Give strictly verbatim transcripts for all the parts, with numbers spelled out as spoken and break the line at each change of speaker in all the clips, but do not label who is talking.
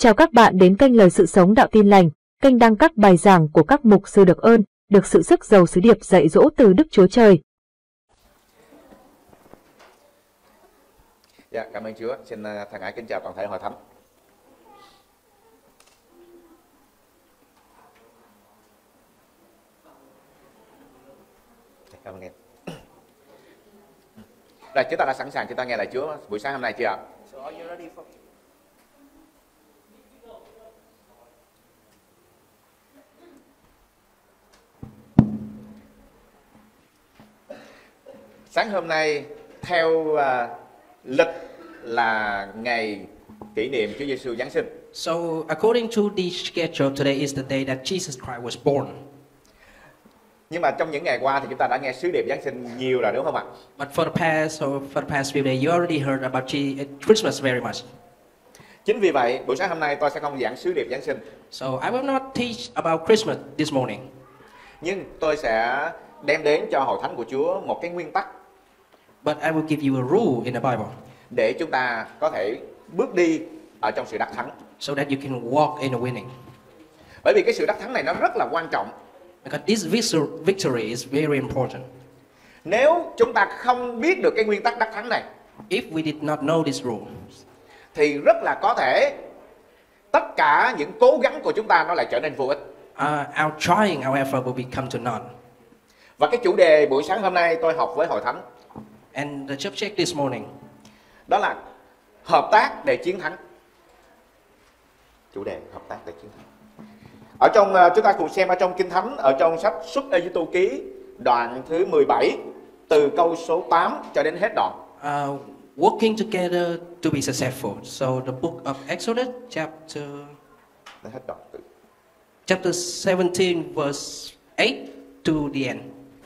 Chào các bạn đến kênh Lời Sự Sống Đạo Tin Lành, kênh đăng các bài giảng của các mục sư được ơn, được sự sức giàu sứ điệp dạy dỗ từ Đức Chúa Trời.
Dạ, cảm ơn Chúa. Xin thân ái kính chào toàn thể hội thánh. Cảm ơn em. Rồi, chúng ta đã sẵn sàng chúng ta nghe lời Chúa buổi sáng hôm nay chưa ạ?
So are you ready for?
Sáng hôm nay theo uh, lịch là ngày kỷ niệm Chúa Giêsu Giáng sinh.
So according to the schedule, today is the day that Jesus Christ was born.
Nhưng mà trong những ngày qua thì chúng ta đã nghe sứ điệp Giáng sinh nhiều rồi đúng không ạ?
But for the past, so for the past few days, you already heard about Christmas very much.
Chính vì vậy, buổi sáng hôm nay tôi sẽ không giảng sứ điệp Giáng sinh.
So I will not teach about Christmas this morning.
Nhưng tôi sẽ đem đến cho hội thánh của Chúa một cái nguyên tắc.
But I will give you a rule in the Bible.
Để chúng ta có thể bước đi ở trong sự đắc thắng.
So that you can walk in a winning.
Bởi vì cái sự đắc thắng này nó rất là quan trọng.
Because this victory is very important.
Nếu chúng ta không biết được cái nguyên tắc đắc thắng này,
if we did not know this rule,
thì rất là có thể tất cả những cố gắng của chúng ta nó lại trở nên vô ích.
Uh, our trying, our effort will become to none.
Và cái chủ đề buổi sáng hôm nay tôi học với hội thánh,
and the church check this morning,
đó là hợp tác để chiến thắng. Chủ đề hợp tác để chiến thắng. Ở trong chúng ta cùng xem ở trong Kinh Thánh, ở trong sách Xuất Ê-giô-tô ký đoạn thứ mười bảy từ câu số tám cho đến hết đoạn.
Uh, working together to be successful. So the book of Exodus chapter
hết đoạn.
chapter seventeen verse eight to the end.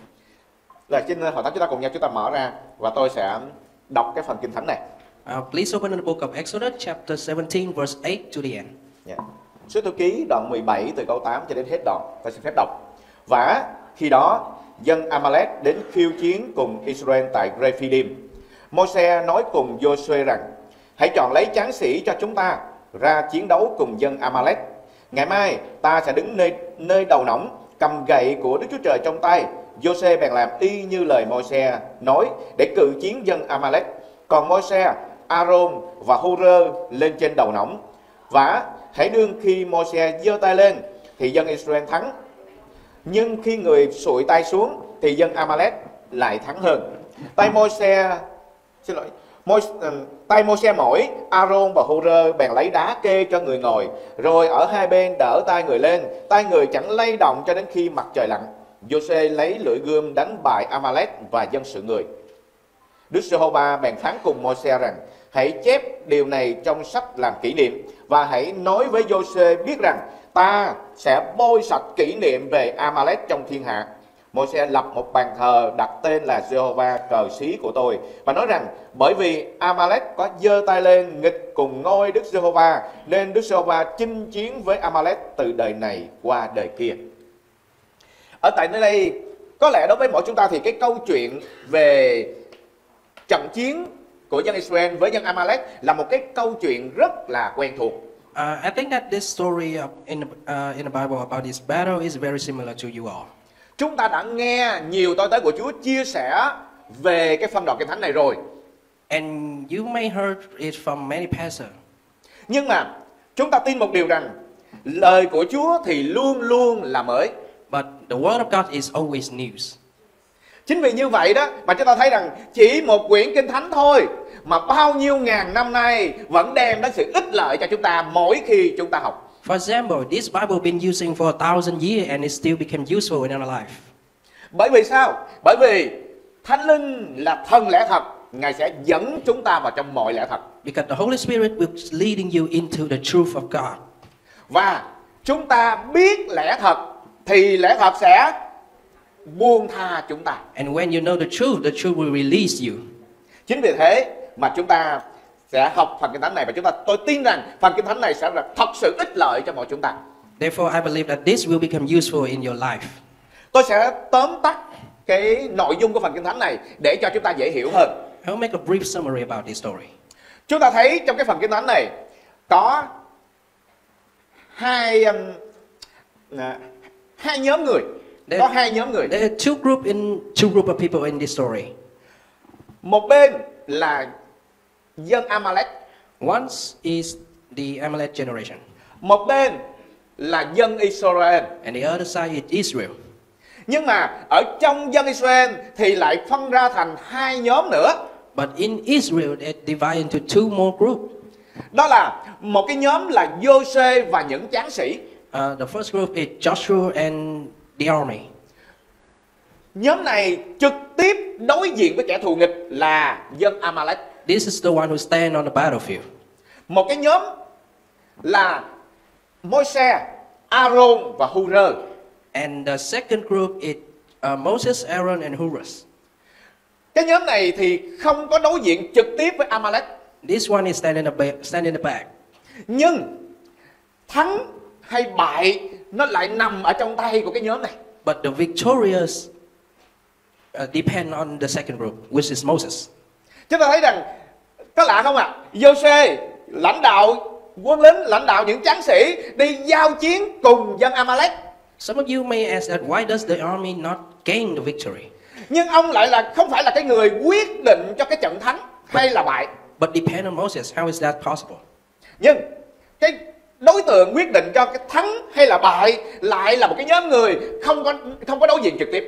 Là xin hội thánh chúng ta cùng nhau chúng ta mở ra và tôi sẽ đọc cái phần Kinh Thánh này.
Uh, please open the book of Exodus chapter seventeen verse eight to the end.
Yeah. Xuất Ê-giô-tô ký đoạn mười bảy từ câu tám cho đến hết đoạn. Tôi xin phép đọc. Và khi đó dân Amalek đến khiêu chiến cùng Israel tại Rephidim. Môi-se nói cùng Giô-suê rằng: hãy chọn lấy tráng sĩ cho chúng ta ra chiến đấu cùng dân Amalek. Ngày mai ta sẽ đứng nơi nơi đầu nóng, cầm gậy của Đức Chúa Trời trong tay. Giô-suê bèn làm y như lời Môi-se nói để cự chiến dân Amalek. Còn Môi-se, A-rôn và Hô-rơ lên trên đầu nóng. Và hãy đương khi Môi-se giơ tay lên thì dân Israel thắng. Nhưng khi người sụi tay xuống thì dân Amalek lại thắng hơn. Tay Môi-se xin lỗi Môi, tay Môi-se mỏi, A-rôn và Hô-rơ bèn lấy đá kê cho người ngồi, rồi ở hai bên đỡ tay người lên. Tay người chẳng lay động cho đến khi mặt trời lặn. Giô-suê lấy lưỡi gươm đánh bại Amalek và dân sự người. Đức Giê-hô-va bèn phán cùng Môi-se rằng: hãy chép điều này trong sách làm kỷ niệm, và hãy nói với Giô-suê biết rằng ta sẽ bôi sạch kỷ niệm về Amalek trong thiên hạ. Môi-se lập một bàn thờ đặt tên là Giê-hô-va cờ xí của tôi, và nói rằng bởi vì Amalek có giơ tay lên nghịch cùng ngôi Đức Giê-hô-va, nên Đức Giê-hô-va chinh chiến với Amalek từ đời này qua đời kia. Ở tại nơi đây, có lẽ đối với mỗi chúng ta thì cái câu chuyện về trận chiến của dân Israel với dân Amalek là một cái câu chuyện rất là quen thuộc.
Uh, I think that this story of in the, uh, in the Bible about this battle is very similar to you all.
Chúng ta đã nghe nhiều tôi tớ của Chúa chia sẻ về cái phân đoạn Kinh Thánh này rồi.
And you may heard it from many pastors.
Nhưng mà chúng ta tin một điều rằng lời của Chúa thì luôn luôn là mới.
But the word of God is always news.
Chính vì như vậy đó mà chúng ta thấy rằng chỉ một quyển Kinh Thánh thôi mà bao nhiêu ngàn năm nay vẫn đem đến sự ích lợi cho chúng ta mỗi khi chúng ta học.
For example, this Bible has been using for a thousand years and it still became useful in our life.
Bởi vì sao? Bởi vì Thánh Linh là thần lẽ thật, Ngài sẽ dẫn chúng ta vào trong mọi lẽ thật.
Because the Holy Spirit will leading you into the truth of God.
Và chúng ta biết lẽ thật thì lẽ thật sẽ buông tha chúng ta.
And when you know the truth, the truth will release you.
Chính vì thế mà chúng ta sẽ học phần Kinh Thánh này, và chúng ta tôi tin rằng phần Kinh Thánh này sẽ là thật sự ích lợi cho mọi chúng ta.
Therefore, I believe that this will become useful in your life.
Tôi sẽ tóm tắt cái nội dung của phần Kinh Thánh này để cho chúng ta dễ hiểu hơn.
I will make a brief summary about this story.
Chúng ta thấy trong cái phần Kinh Thánh này có hai um, à, hai nhóm người, có hai nhóm người.
There are two group in two group of people in this story.
Một bên là dân Amalek,
One is the Amalek generation,
một bên là dân Israel.
and the other side is Israel.
Nhưng mà ở trong dân Israel thì lại phân ra thành hai nhóm nữa.
But in Israel, they divide into two more groups.
Đó là một cái nhóm là Giô-xê và những tráng sĩ.
Uh, the first group is Joshua and the army.
Nhóm này trực tiếp đối diện với kẻ thù nghịch là dân Amalek.
This is the one who stand on the battlefield.
Một cái nhóm là Môi-se, Aaron và Hur.
And the second group is uh, Moses, Aaron, and Hurus.
Cái nhóm này thì không có đối diện trực tiếp với Amalek.
This one is stand in the back, stand in the back.
Nhưng thắng hay bại nó lại nằm ở trong tay của cái nhóm này.
But the victorious uh, depend on the second group, which is Moses.
Chúng ta thấy rằng có lạ không ạ? À? Giô-xê lãnh đạo quân lính, lãnh đạo những tráng sĩ đi giao chiến cùng dân Amalek.
Some of you may ask that why does the army not gain the victory?
Nhưng ông lại là không phải là cái người quyết định cho cái trận thắng hay là bại.
But depend on Moses. How is that possible?
Nhưng cái đối tượng quyết định cho cái thắng hay là bại lại là một cái nhóm người không có không có đối diện trực tiếp.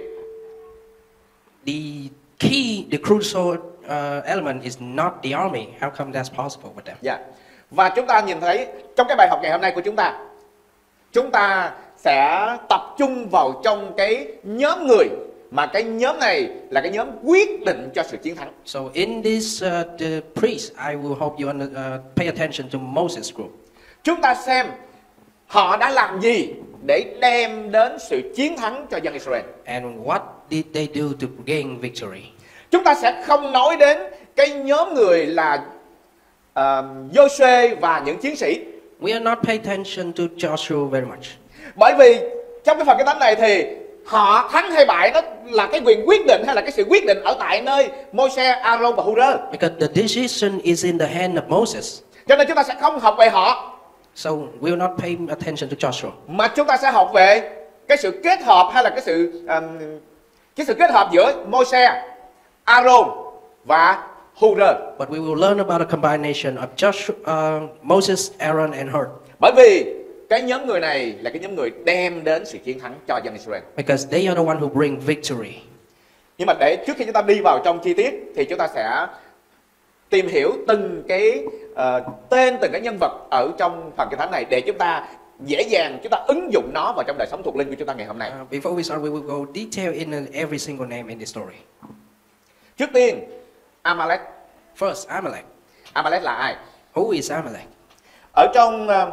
The key, the crucial uh, element is not the army. How come that's possible with them?
Dạ. Và chúng ta nhìn thấy trong cái bài học ngày hôm nay của chúng ta, chúng ta sẽ tập trung vào trong cái nhóm người mà cái nhóm này là cái nhóm quyết định cho sự chiến thắng.
So in this uh, the priest, I will hope you under, uh, pay attention to Moses group.
Chúng ta xem họ đã làm gì để đem đến sự chiến thắng cho dân Israel.
And what did they do to gain victory?
Chúng ta sẽ không nói đến cái nhóm người là uh, Giô-xê và những chiến sĩ.
We are not pay attention to Joshua very much.
Bởi vì trong cái phần cái thánh này thì họ thắng hay bại nó là cái quyền quyết định hay là cái sự quyết định ở tại nơi Môi-se, Aaron và Hur.
Because the decision is in the hand of Moses.
Cho nên chúng ta sẽ không học về họ,
So we will not pay attention to Joshua.
mà chúng ta sẽ học về cái sự kết hợp hay là cái sự um, cái sự kết hợp giữa Môi-se, Aaron và Hur.
But we will learn about a combination of Joshua, uh, Moses, Aaron, and Hur.
Bởi vì cái nhóm người này là cái nhóm người đem đến sự chiến thắng cho dân Israel.
Because they are the one who bring victory.
Nhưng mà để trước khi chúng ta đi vào trong chi tiết thì chúng ta sẽ tìm hiểu từng cái uh, tên từng cái nhân vật ở trong phần kinh thánh này để chúng ta dễ dàng chúng ta ứng dụng nó vào trong đời sống thuộc linh của chúng ta ngày hôm nay.
Uh, before we start, we will go detail in every single name in the story.
Trước tiên, Amalek.
First, Amalek.
Amalek là ai?
Who is Amalek?
Ở trong uh,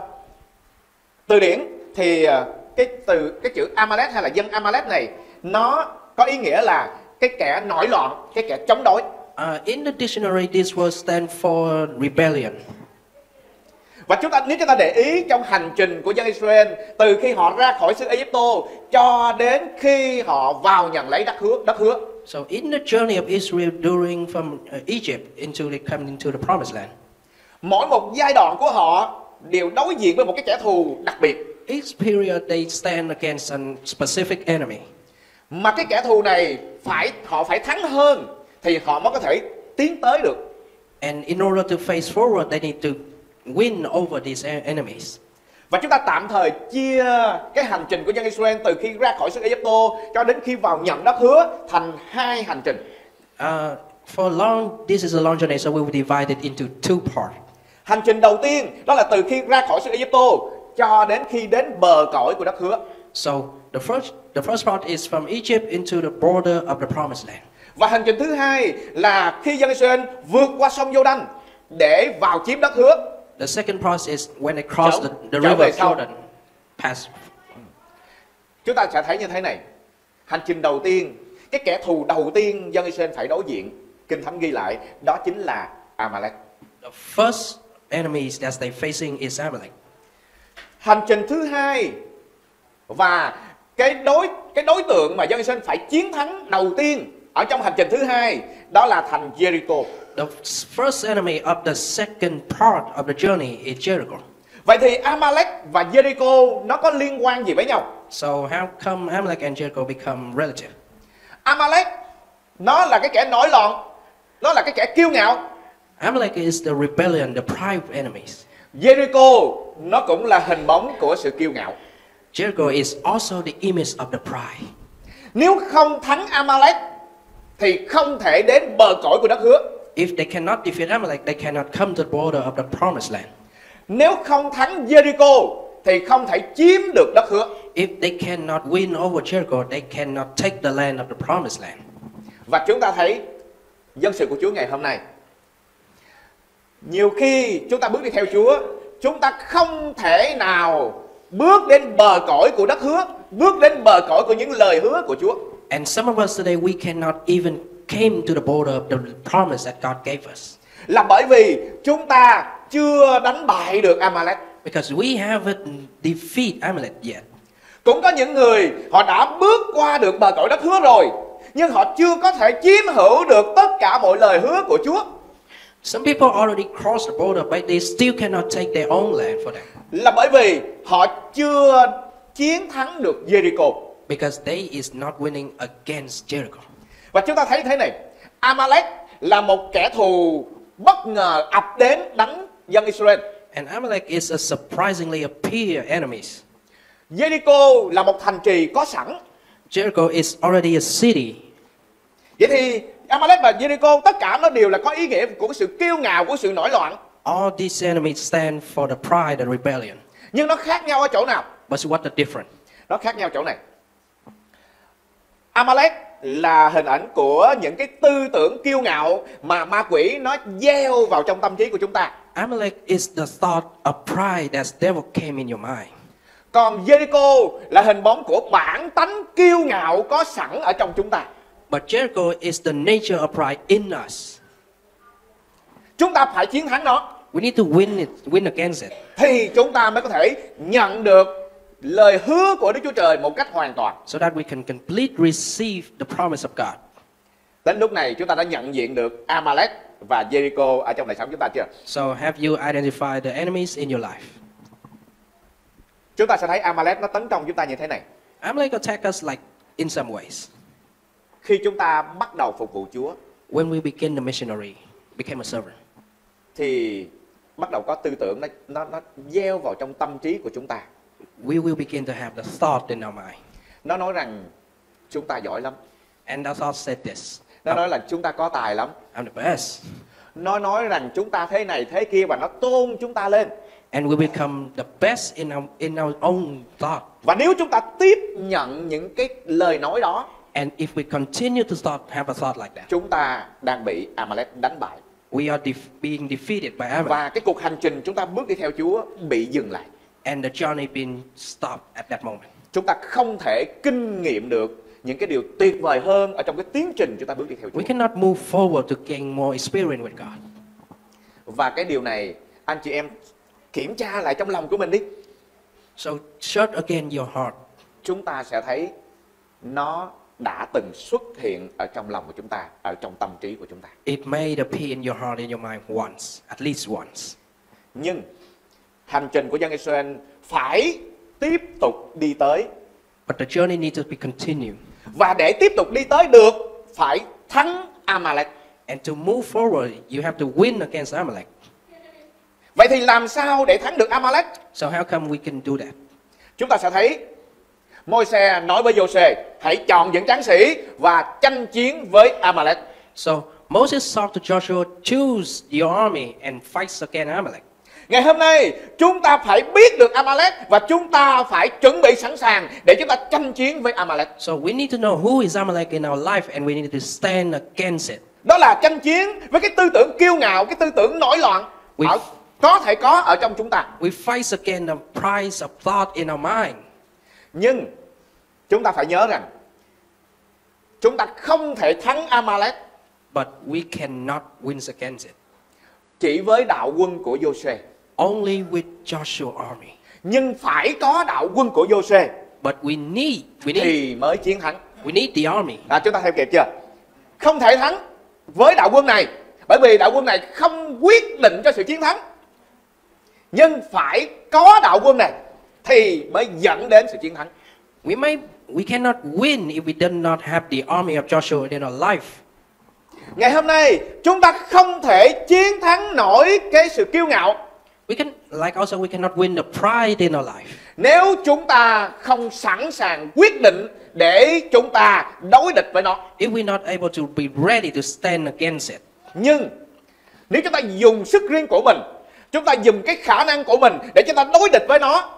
từ điển thì uh, cái từ cái chữ Amalek hay là dân Amalek này nó có ý nghĩa là cái kẻ nổi loạn, cái kẻ chống đối.
Uh, in the dictionary, this word stands for rebellion.
Và chúng ta nếu chúng ta để ý trong hành trình của dân Israel từ khi họ ra khỏi xứ Ai-Cập cho đến khi họ vào nhận lấy đất hứa, đất hứa.
So in the journey of Israel during from uh, Egypt into the coming into the promised land,
Mỗi một giai đoạn của họ đều đối diện với một cái kẻ thù đặc biệt.
each period they stand against a specific enemy.
Mà cái kẻ thù này phải họ phải thắng hơn thì họ mới có thể tiến tới được.
And in order to face forward, they need to win over these e- enemies.
Và chúng ta tạm thời chia cái hành trình của dân Israel từ khi ra khỏi xứ Ai-Cập cho đến khi vào nhận đất hứa thành hai hành trình.
Uh, for long, this is a long journey, so we will divide it into two parts.
Hành trình đầu tiên đó là từ khi ra khỏi xứ Ai-Cập cho đến khi đến bờ cõi của đất hứa.
So the first, the first part is from Egypt into the border of the promised land.
Và hành trình thứ hai là khi dân Israel vượt qua sông Giô-đanh để vào chiếm đất hứa.
The second part is when they cross the, the
Trở về
river
sau.
Jordan, pass.
Chúng ta sẽ thấy như thế này. Hành trình đầu tiên, cái kẻ thù đầu tiên dân Israel phải đối diện, Kinh Thánh ghi lại, đó chính là Amalek.
The first enemies that they facing is Amalek.
Hành trình thứ hai và cái đối cái đối tượng mà dân Israel phải chiến thắng đầu tiên ở trong hành trình thứ hai đó là thành Jericho.
The first enemy of the second part of the journey is Jericho.
Vậy thì Amalek và Jericho nó có liên quan gì với nhau?
So how come Amalek and Jericho become relative?
Amalek nó là cái kẻ nổi loạn, nó là cái kẻ kiêu ngạo.
Amalek is the rebellion, the pride of enemies.
Jericho nó cũng là hình bóng của sự kiêu ngạo.
Jericho is also the image of the pride.
Nếu không thắng Amalek thì không thể đến bờ cõi của đất hứa.
If they cannot defeat Amalek, they cannot come to the border of the promised land.
Nếu không thắng Jericho thì không thể chiếm được đất hứa.
If they cannot win over Jericho, they cannot take the land of the promised land.
Và chúng ta thấy dân sự của Chúa ngày hôm nay, nhiều khi chúng ta bước đi theo Chúa, chúng ta không thể nào bước đến bờ cõi của đất hứa, bước đến bờ cõi của những lời hứa của Chúa.
And some of us today, we cannot even came to the border of the promise that God gave us.
Là bởi vì chúng ta chưa đánh bại được Amalek.
Because we haven't defeat Amalek yet.
Cũng có những người họ đã bước qua được bờ cõi đất hứa rồi, nhưng họ chưa có thể chiếm hữu được tất cả mọi lời hứa của Chúa.
Some people already crossed the border, but they still cannot take their own land for them.
Là bởi vì họ chưa chiến thắng được Jericho.
Because they is not winning against Jericho.
Và chúng ta thấy thế này, Amalek là một kẻ thù bất ngờ ập đến đánh dân Israel.
And Amalek is a surprisingly appear enemies.
Jericho là một thành trì có sẵn.
Jericho is already a city.
Vậy thì Amalek và Jericho tất cả nó đều là có ý nghĩa của sự kiêu ngạo, của sự nổi loạn.
All these enemies stand for the pride and rebellion.
Nhưng nó khác nhau ở chỗ nào?
But what the difference?
Nó khác nhau chỗ này. Amalek là hình ảnh của những cái tư tưởng kiêu ngạo mà ma quỷ nó gieo vào trong tâm trí của chúng ta.
Amalek is the thought of pride that devil came in your mind.
Còn Jericho là hình bóng của bản tánh kiêu ngạo có sẵn ở trong chúng ta.
But Jericho is the nature of pride in us.
Chúng ta phải chiến thắng nó.
We need to win it, win against it.
Thì chúng ta mới có thể nhận được lời hứa của Đức Chúa Trời một cách hoàn toàn.
So that we can complete receive the promise of God.
Đến lúc này chúng ta đã nhận diện được Amalek và Jericho ở trong đời sống chúng ta chưa?
So have you identified the enemies in your life?
Chúng ta sẽ thấy Amalek nó tấn công chúng ta như thế này.
Amalek attack us like in some ways.
Khi chúng ta bắt đầu phục vụ Chúa,
When we begin the missionary, became a servant,
thì bắt đầu có tư tưởng nó nó nó gieo vào trong tâm trí của chúng ta.
we will begin to have the thought in our mind.
Nó nói rằng chúng ta giỏi lắm.
And that thought said this.
Nó nói là chúng ta có tài lắm.
I'm the best.
Nó nói rằng chúng ta thế này thế kia và nó tôn chúng ta lên.
And we become the best in our, in our own thought.
Và nếu chúng ta tiếp nhận những cái lời nói đó,
And if we continue to thought, have a thought like that,
chúng ta đang bị Amalek đánh bại.
we are def- being defeated by Amalek.
Và cái cuộc hành trình chúng ta bước đi theo Chúa bị dừng lại.
And the journey being stopped at that moment.
Chúng ta không thể kinh nghiệm được những cái điều tuyệt vời hơn ở trong cái tiến trình chúng ta bước đi theo Chúa.
We cannot move forward to gain more experience with God.
Và cái điều này anh chị em kiểm tra lại trong lòng của mình đi.
So search again your heart.
Chúng ta sẽ thấy nó đã từng xuất hiện ở trong lòng của chúng ta, ở trong tâm trí của chúng ta.
It may appear in your heart, in your mind once, at least once.
Nhưng hành trình của dân Israel phải tiếp tục đi tới.
But the journey needs to be continued.
Và để tiếp tục đi tới được, phải thắng Amalek.
And to move forward, you have to win against Amalek.
Vậy thì làm sao để thắng được Amalek?
So how come we can do that?
Chúng ta sẽ thấy Môi-se nói với Giô-suê, hãy chọn những tráng sĩ và tranh chiến với Amalek.
So Moses said to Joshua, choose your army and fight against Amalek.
Ngày hôm nay chúng ta phải biết được Amalek và chúng ta phải chuẩn bị sẵn sàng để chúng ta tranh chiến với Amalek.
So we need to know who is Amalek in our life and we need to stand against it.
Đó là tranh chiến với cái tư tưởng kiêu ngạo, cái tư tưởng nổi loạn
We-
ở, có thể có ở trong chúng ta.
We fight against the price of thought in our mind.
Nhưng chúng ta phải nhớ rằng chúng ta không thể thắng Amalek
But we cannot win against it.
chỉ với đạo quân của Giô-suê.
Only with Joshua army.
Nhưng phải có đạo quân của Giô-suê
But we need, we need,
thì mới chiến thắng.
we need the army.
À, chúng ta theo kịp chưa? Không thể thắng với đạo quân này, bởi vì đạo quân này không quyết định cho sự chiến thắng. Nhưng phải có đạo quân này thì mới dẫn đến sự chiến thắng.
We may we cannot win if we do not have the army of Joshua in our life.
Ngày hôm nay chúng ta không thể chiến thắng nổi cái sự kiêu ngạo.
We can, like also we cannot win the pride in our life.
Nếu chúng ta không sẵn sàng quyết định để chúng ta đối địch với nó.
If we're not able to be ready to stand against it.
Nhưng nếu chúng ta dùng sức riêng của mình, chúng ta dùng cái khả năng của mình để chúng ta đối địch với nó,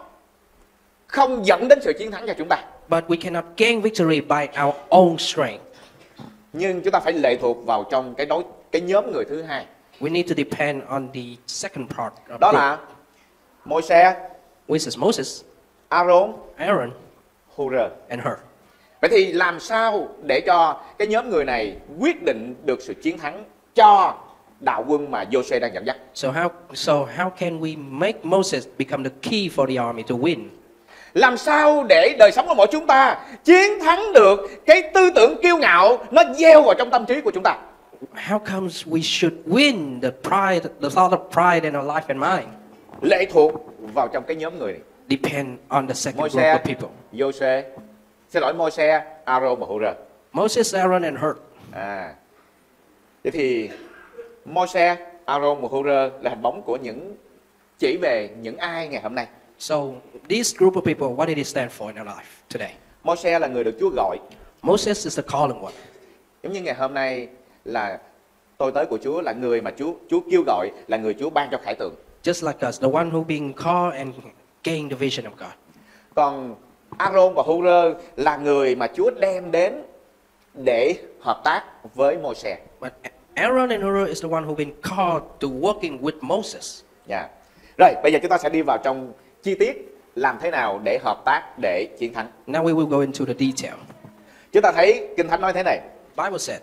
không dẫn đến sự chiến thắng cho chúng ta.
But we cannot gain victory by our own strength.
Nhưng chúng ta phải lệ thuộc vào trong cái đối cái nhóm người thứ hai.
We need to depend on the second part of
Đó
group,
là Môi-se,
which is Moses,
Aaron,
Aaron,
Hur-rơ.
and Hur.
Vậy thì làm sao để cho cái nhóm người này quyết định được sự chiến thắng cho đạo quân mà Giô-se đang dẫn dắt?
So how so how can we make Moses become the key for the army to win?
Làm sao để đời sống của mỗi chúng ta chiến thắng được cái tư tưởng kiêu ngạo nó gieo vào trong tâm trí của chúng ta?
How comes we should win the pride, the thought of pride in our life and mind?
Lệ thuộc vào trong cái nhóm người này.
Depend on the second group
Môi-se,
of people.
Giô-se, xin lỗi Môi-se, Aaron và Hur-rơ.
Moses, Aaron, and Hur.
À, vậy thì Môi-se, Aaron và Hur-rơ là hình bóng của những chỉ về những ai ngày hôm nay?
So this group of people, what did it stand for in our life today?
Môi-se là người được Chúa gọi.
Moses is the calling one.
Giống như ngày hôm nay là tôi tới của Chúa, là người mà Chúa Chúa kêu gọi, là người Chúa ban cho khải tượng.
Just like us, the one who being called and gain the vision of God.
Còn Aaron và Hur-rơ là người mà Chúa đem đến để hợp tác với Môi-se.
But Aaron and Hur is the one who been called to working with Moses.
Dạ. Rồi, bây giờ chúng ta sẽ đi vào trong chi tiết làm thế nào để hợp tác để chiến thắng.
Now we will go into the detail.
Chúng ta thấy Kinh Thánh nói thế này.
Bible said,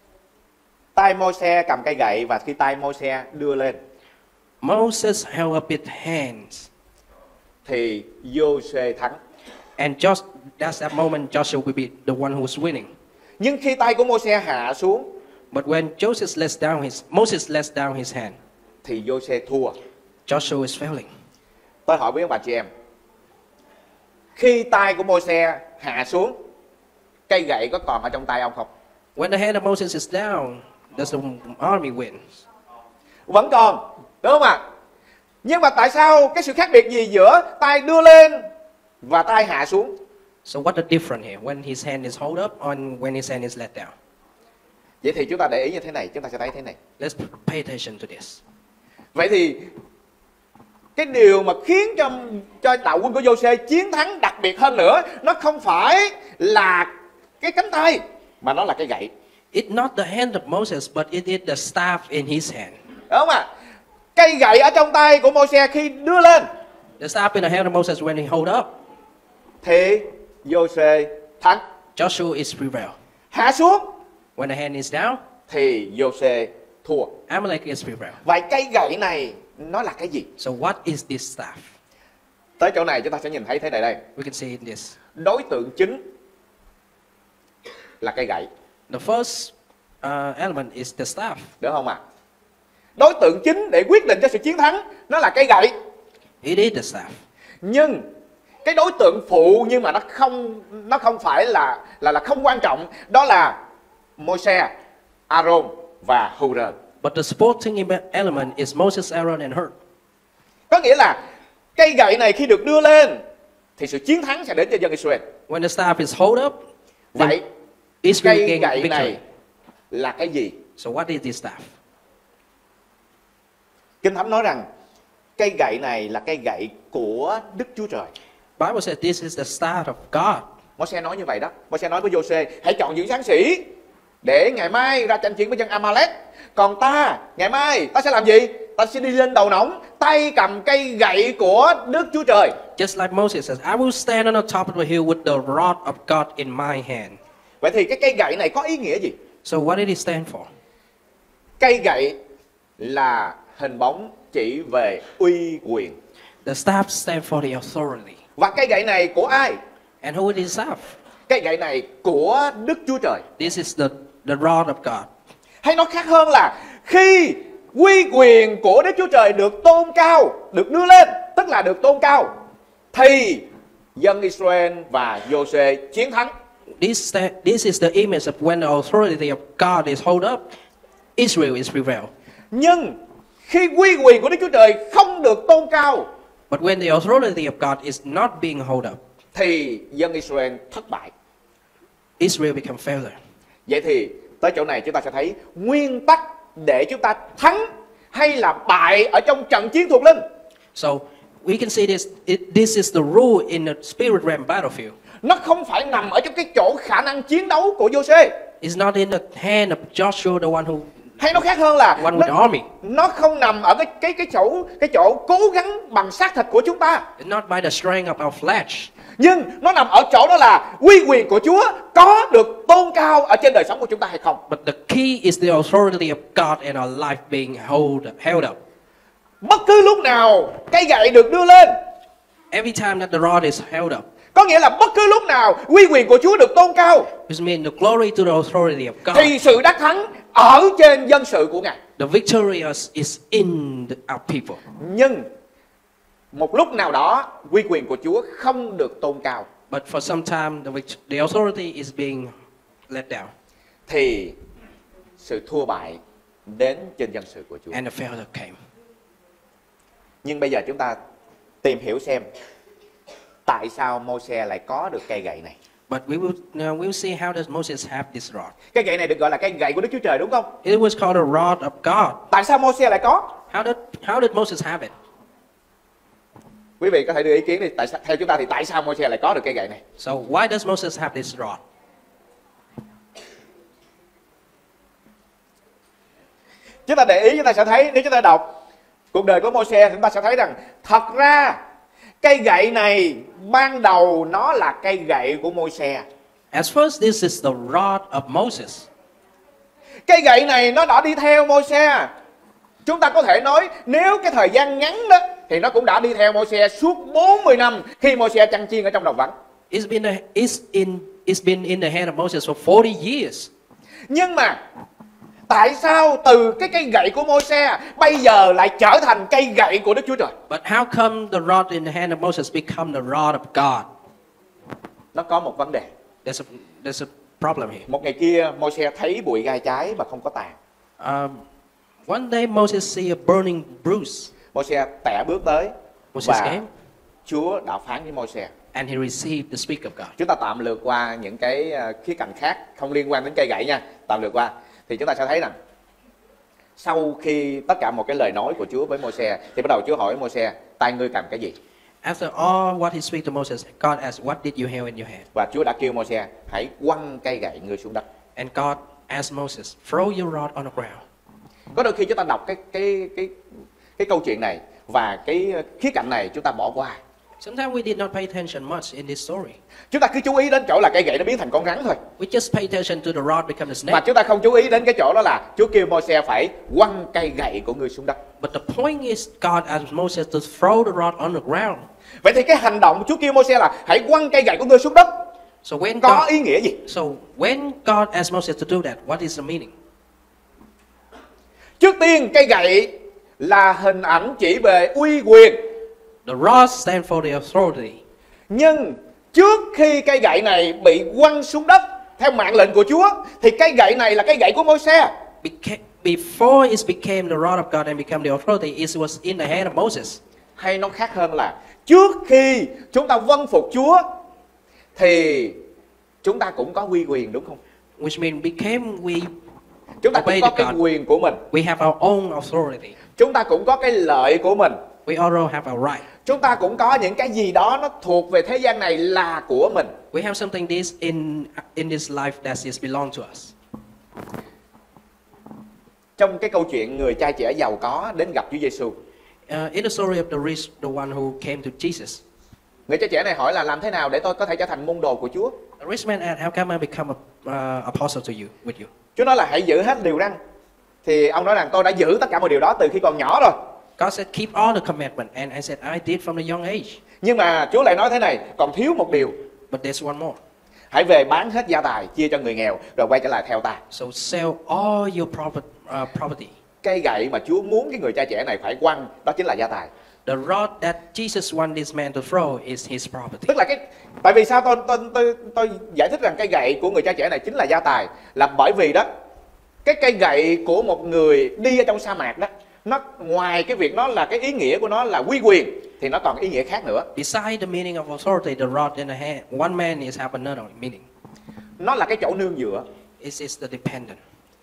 Tay Môi-se cầm cây gậy và khi tay Môi-se đưa lên
Moses held up his hands,
thì Giô-se thắng.
and just that's that moment Joshua will be the one who was winning.
Nhưng khi tay của Môi-se hạ xuống
But when Joseph lets down his Moses lets down his hand,
thì Giô-se thua.
Joshua is failing.
Tôi hỏi với các bạn chị em, khi tay của Môi-se hạ xuống, cây gậy có còn ở trong tay ông không?
When the hand of Moses is down, does the army win?
Vẫn còn, đúng không ạ? Nhưng mà tại sao cái sự khác biệt gì giữa tay đưa lên và tay hạ xuống?
So what the difference here when his hand is hold up and when his hand is let down?
Vậy thì chúng ta để ý như thế này, chúng ta sẽ thấy thế này.
Let's pay attention to this.
Vậy thì cái điều mà khiến cho cho đạo quân của Giô-se chiến thắng đặc biệt hơn nữa, nó không phải là cái cánh tay mà nó là cái gậy.
It's not the hand of Moses, but it is the staff in his hand.
Đúng không ạ? Cây gậy ở trong tay của Môi-se khi đưa lên
The staff in the hand of Moses when he hold up,
thì Giô-se thắng.
Joshua is prevail.
Hạ xuống
When the hand is down,
thì Giô-se thua.
Amalek is prevail.
Vậy cây gậy này nó là cái gì?
So what is this staff?
Tới chỗ này chúng ta sẽ nhìn thấy thế này đây.
We can see in this.
Đối tượng chính là cây gậy,
The first uh, element is the staff.
đúng không ạ? Đối tượng chính để quyết định cho sự chiến thắng nó là cây gậy.
It is the staff.
Nhưng cái đối tượng phụ nhưng mà nó không nó không phải là là là không quan trọng, đó là Môi-se, Aaron và Hur-rơ.
But the supporting element is Moses, Aaron, and Hur.
Có nghĩa là cây gậy này khi được đưa lên thì sự chiến thắng sẽ đến cho dân Israel.
When the staff is hold up, then
Vậy
Israel
cây
gain
gậy
victory.
này là cái gì?
So what is this staff?
Kinh Thánh nói rằng cây gậy này là cây gậy của Đức Chúa Trời.
Bible says this is the staff of God.
Môi-se nói như vậy đó. Môi-se nói với Giô-se, hãy chọn những sáng sĩ để ngày mai ra tranh chiến với dân Amalek. Còn ta, ngày mai ta sẽ làm gì? Ta sẽ đi lên đầu nóng, tay cầm cây gậy của Đức Chúa Trời.
Just like Moses says, I will stand on the top of the hill with the rod of God in my hand.
Vậy thì cái cây gậy này có ý nghĩa gì?
So what did it stand for?
Cây gậy là hình bóng chỉ về uy quyền.
The staff stand for the authority.
Và cây gậy này của ai?
And who is the staff?
Cây gậy này của Đức Chúa Trời.
This is the, the rod of God.
Hay nói khác hơn là khi quy quyền của Đức Chúa Trời được tôn cao, được đưa lên, tức là được tôn cao, thì dân Israel và Giô-suê chiến thắng.
This, this is the image of when the authority of God is hold up, Israel is prevail.
Nhưng khi quy quyền của Đức Chúa Trời không được tôn cao,
But when the authority of God is not being hold up,
thì dân Israel thất bại.
Israel become failure.
Vậy thì tới chỗ này chúng ta sẽ thấy nguyên tắc để chúng ta thắng hay là bại ở trong trận chiến thuộc linh.
So we can see this. It, this is the rule in the spirit realm battlefield.
Nó không phải nằm ở trong cái chỗ khả năng chiến đấu của Giô-suê.
It's not in the hand of Joshua, the one who
Hay nó khác hơn là
one with the
nó,
army.
nó không nằm ở cái cái cái chỗ cái chỗ cố gắng bằng xác thịt của chúng ta.
It's not by the strength of our flesh.
Nhưng nó nằm ở chỗ đó là quy quyền của Chúa có được tôn cao ở trên đời sống của chúng ta hay không.
But the key is the authority of God in our life being hold, held up.
Bất cứ lúc nào cây gậy được đưa lên,
Every time that the rod is held up,
có nghĩa là bất cứ lúc nào quy quyền của Chúa được tôn cao,
which means the glory to the authority of God.
thì sự đắc thắng ở trên dân sự của Ngài.
The victorious is in the, our people.
Nhưng một lúc nào đó quy quyền của Chúa không được tôn cao,
But for some time, the, vict- the authority is being let down,
thì sự thua bại đến trên dân sự của Chúa.
and the failure came.
Nhưng bây giờ chúng ta tìm hiểu xem tại sao Môi-se lại có được cây gậy này.
But we will now we'll see how does Moses have this rod.
Cây gậy này được gọi là cây gậy của Đức Chúa Trời đúng không?
It was called a rod of God.
Tại sao Môi-se lại có?
How did how did Moses have it?
Quý vị có thể đưa ý kiến đi. Tại sao, theo chúng ta thì tại sao Môi-se lại có được cây gậy này?
So why does Moses have this rod?
Chúng ta để ý, chúng ta sẽ thấy, nếu chúng ta đọc cuộc đời của Môi-se, chúng ta sẽ thấy rằng thật ra cây gậy này ban đầu nó là cây gậy của Môi-se.
At first, this is the rod of Moses.
Cây gậy này nó đã đi theo Môi-se. Chúng ta có thể nói nếu cái thời gian ngắn đó thì nó cũng đã đi theo Môi-se suốt bốn mươi năm khi Môi-se chăn chiên ở trong đồng vắng.
It's been the, it's in it's been in the hand of Moses for forty years.
Nhưng mà tại sao từ cái cây gậy của Môi-se bây giờ lại trở thành cây gậy của Đức Chúa Trời?
But how come the rod in the hand of Moses become the rod of God?
Nó có một vấn đề.
There's a there's a problem here.
Một ngày kia Môi-se thấy bụi gai cháy mà không có tàn.
Um, one day Moses see a burning bruise.
Môi-se tẻ bước tới
Moses
và
came
Chúa đã phán với Môi-se.
and he received the speak of God.
Chúng ta tạm lược qua những cái uh, khía cạnh khác không liên quan đến cây gậy nha, tạm lược qua. Thì chúng ta sẽ thấy rằng sau khi tất cả một cái lời nói của Chúa với Môi-se thì bắt đầu Chúa hỏi Môi-se, tay ngươi cầm cái gì?
After all what he speak to Moses, God asked, "What did you have in your hand?"
Và Chúa đã kêu Môi-se hãy quăng cây gậy ngươi xuống đất.
And God asked Moses, "Throw your rod on the ground."
Có đôi khi chúng ta đọc cái cái cái cái câu chuyện này và cái khía cạnh này chúng ta bỏ qua.
Sometimes we did not pay attention much in this story.
Chúng ta cứ chú ý đến chỗ là cây gậy nó biến thành con rắn thôi.
We just pay attention to the rod become the
Mà
snake.
chúng ta không chú ý đến cái chỗ đó là Chúa kêu Môi-se phải quăng cây gậy của ngươi xuống đất.
But the point is, God asked Moses to throw the rod on the ground.
Vậy thì cái hành động Chúa kêu Môi-se là hãy quăng cây gậy của ngươi xuống đất
So when
có
God,
ý nghĩa gì?
so when God asked Moses to do that, what is the meaning?
Trước tiên cây gậy là hình ảnh chỉ về uy quyền.
The rod stands for the authority.
Nhưng trước khi cây gậy này bị quăng xuống đất theo mạng lệnh của Chúa thì cây gậy này là cây gậy của Môi-se.
Beca- Before it became the rod of God and became the authority, it was in the hand of Moses.
Hay nó khác hơn là trước khi chúng ta vâng phục Chúa thì chúng ta cũng có uy quyền, đúng không?
Which means became we
Chúng ta cũng
obey
có
the
cái
God.
quyền của mình.
We have our own authority.
Chúng ta cũng có cái lợi của mình.
We also have our right.
Chúng ta cũng có những cái gì đó nó thuộc về thế gian này là của mình.
We have something this in in this life that is belong to us.
Trong cái câu chuyện người cha trẻ giàu có đến gặp Chúa Giêsu,
Uh, in the story of the rich, the one who came to Jesus,
người cha trẻ này hỏi là làm thế nào để tôi có thể trở thành môn đồ của Chúa?
the rich man asked, "How come I become a uh, apostle to you with you?"
Chúa nói là hãy giữ hết điều răn. Thì ông nói rằng tôi đã giữ tất cả mọi điều đó từ khi còn nhỏ rồi.
God said, "Keep all the commandment," and I said, "I did from the young age."
Nhưng mà Chúa lại nói thế này, còn thiếu một điều.
But there's one more.
Hãy về bán hết gia tài, chia cho người nghèo, rồi quay trở lại theo ta.
So sell all your profit, uh, property
cây gậy mà Chúa muốn cái người cha trẻ này phải quăng đó chính là gia tài.
The rod that Jesus wants this man to throw is his property.
Tức là cái, tại vì sao tôi tôi tôi tôi giải thích rằng cây gậy của người cha trẻ này chính là gia tài, là bởi vì đó cái cây gậy của một người đi ở trong sa mạc đó, nó ngoài cái việc nó là cái ý nghĩa của nó là uy quyền thì nó còn ý nghĩa khác nữa.
Beside the meaning of authority, the rod in the hand, one man is have another meaning.
Nó là cái chỗ nương dựa.
It is the dependent.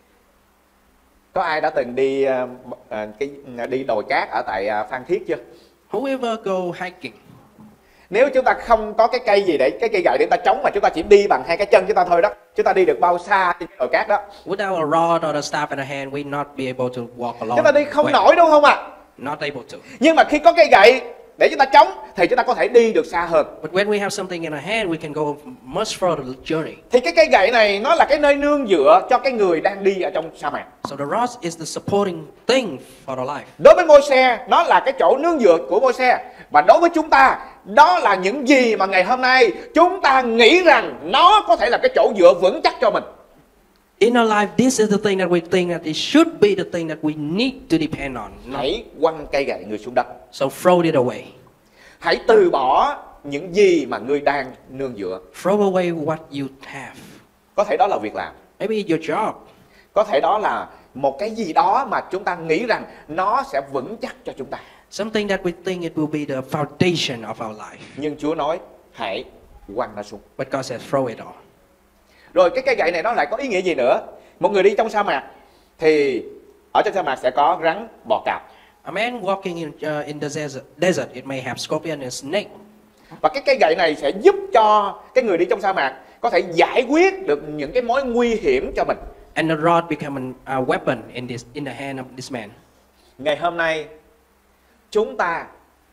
Có ai đã từng đi uh, cái đi đồi cát ở tại uh, Phan Thiết chưa?
Whoever go hiking,
nếu chúng ta không có cái cây gì để cái cây gậy để ta chống mà chúng ta chỉ đi bằng hai cái chân chúng ta thôi đó, chúng ta đi được bao xa trên đồi cát đó?
Without a rod or a staff in a hand, we not be able to walk along.
Chúng ta đi không
way.
nổi đúng không ạ? À?
Not able to.
Nhưng mà khi có cây gậy để chúng ta chống thì chúng ta có thể đi được xa hơn.
But when we have something in our hand, we can go much further journey.
Thì cái cây gậy này nó là cái nơi nương dựa cho cái người đang đi ở trong sa mạc.
So the rod is the supporting thing for the life.
Đối với Môi-se, nó là cái chỗ nương dựa của Môi-se. Và đối với chúng ta, đó là những gì mà ngày hôm nay chúng ta nghĩ rằng nó có thể là cái chỗ dựa vững chắc cho mình.
In our life, this is the thing that we think that it should be the thing that we need to depend on. Not-
Hãy quăng cây gậy người xuống đất.
So throw it away.
Hãy từ bỏ những gì mà ngươi đang nương dựa.
Throw away what you have.
Có thể đó là việc làm.
Maybe your job.
Có thể đó là một cái gì đó mà chúng ta nghĩ rằng nó sẽ vững chắc cho chúng ta.
Something that we think it will be the foundation of our life.
Nhưng Chúa nói hãy quăng nó xuống.
But God said throw it all.
Rồi cái cây gậy này nó lại có ý nghĩa gì nữa? Một người đi trong sa mạc thì ở trong sa mạc sẽ có rắn, bò cạp.
A man walking in, uh, in the desert, desert, it may have scorpion and snake.
Và cái cây gậy này sẽ giúp cho cái người đi trong sa mạc có thể giải quyết được những cái mối nguy hiểm cho mình.
And the rod become a uh, weapon in this in the hand of this man.
Ngày hôm nay chúng ta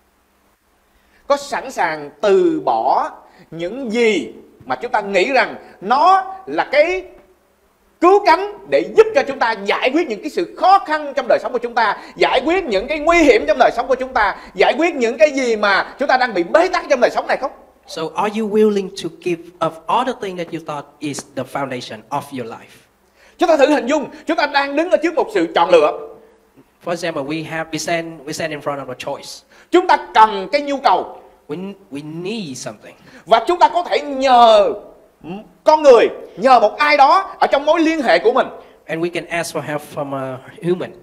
có sẵn sàng từ bỏ những gì mà chúng ta nghĩ rằng nó là cái cứu cánh để giúp cho chúng ta giải quyết những cái sự khó khăn trong đời sống của chúng ta, giải quyết những cái nguy hiểm trong đời sống của chúng ta, giải quyết những cái gì mà chúng ta đang bị bế tắc trong đời sống này không?
So are you willing to give up all the things that you thought is the foundation of your life?
Chúng ta thử hình dung, chúng ta đang đứng ở trước một sự chọn lựa.
For example, we have we stand we stand in front of a choice.
Chúng ta cần cái nhu cầu.
We we need something.
Và chúng ta có thể nhờ con người, nhờ một ai đó ở trong mối liên hệ của mình.
And we can ask for help from a human.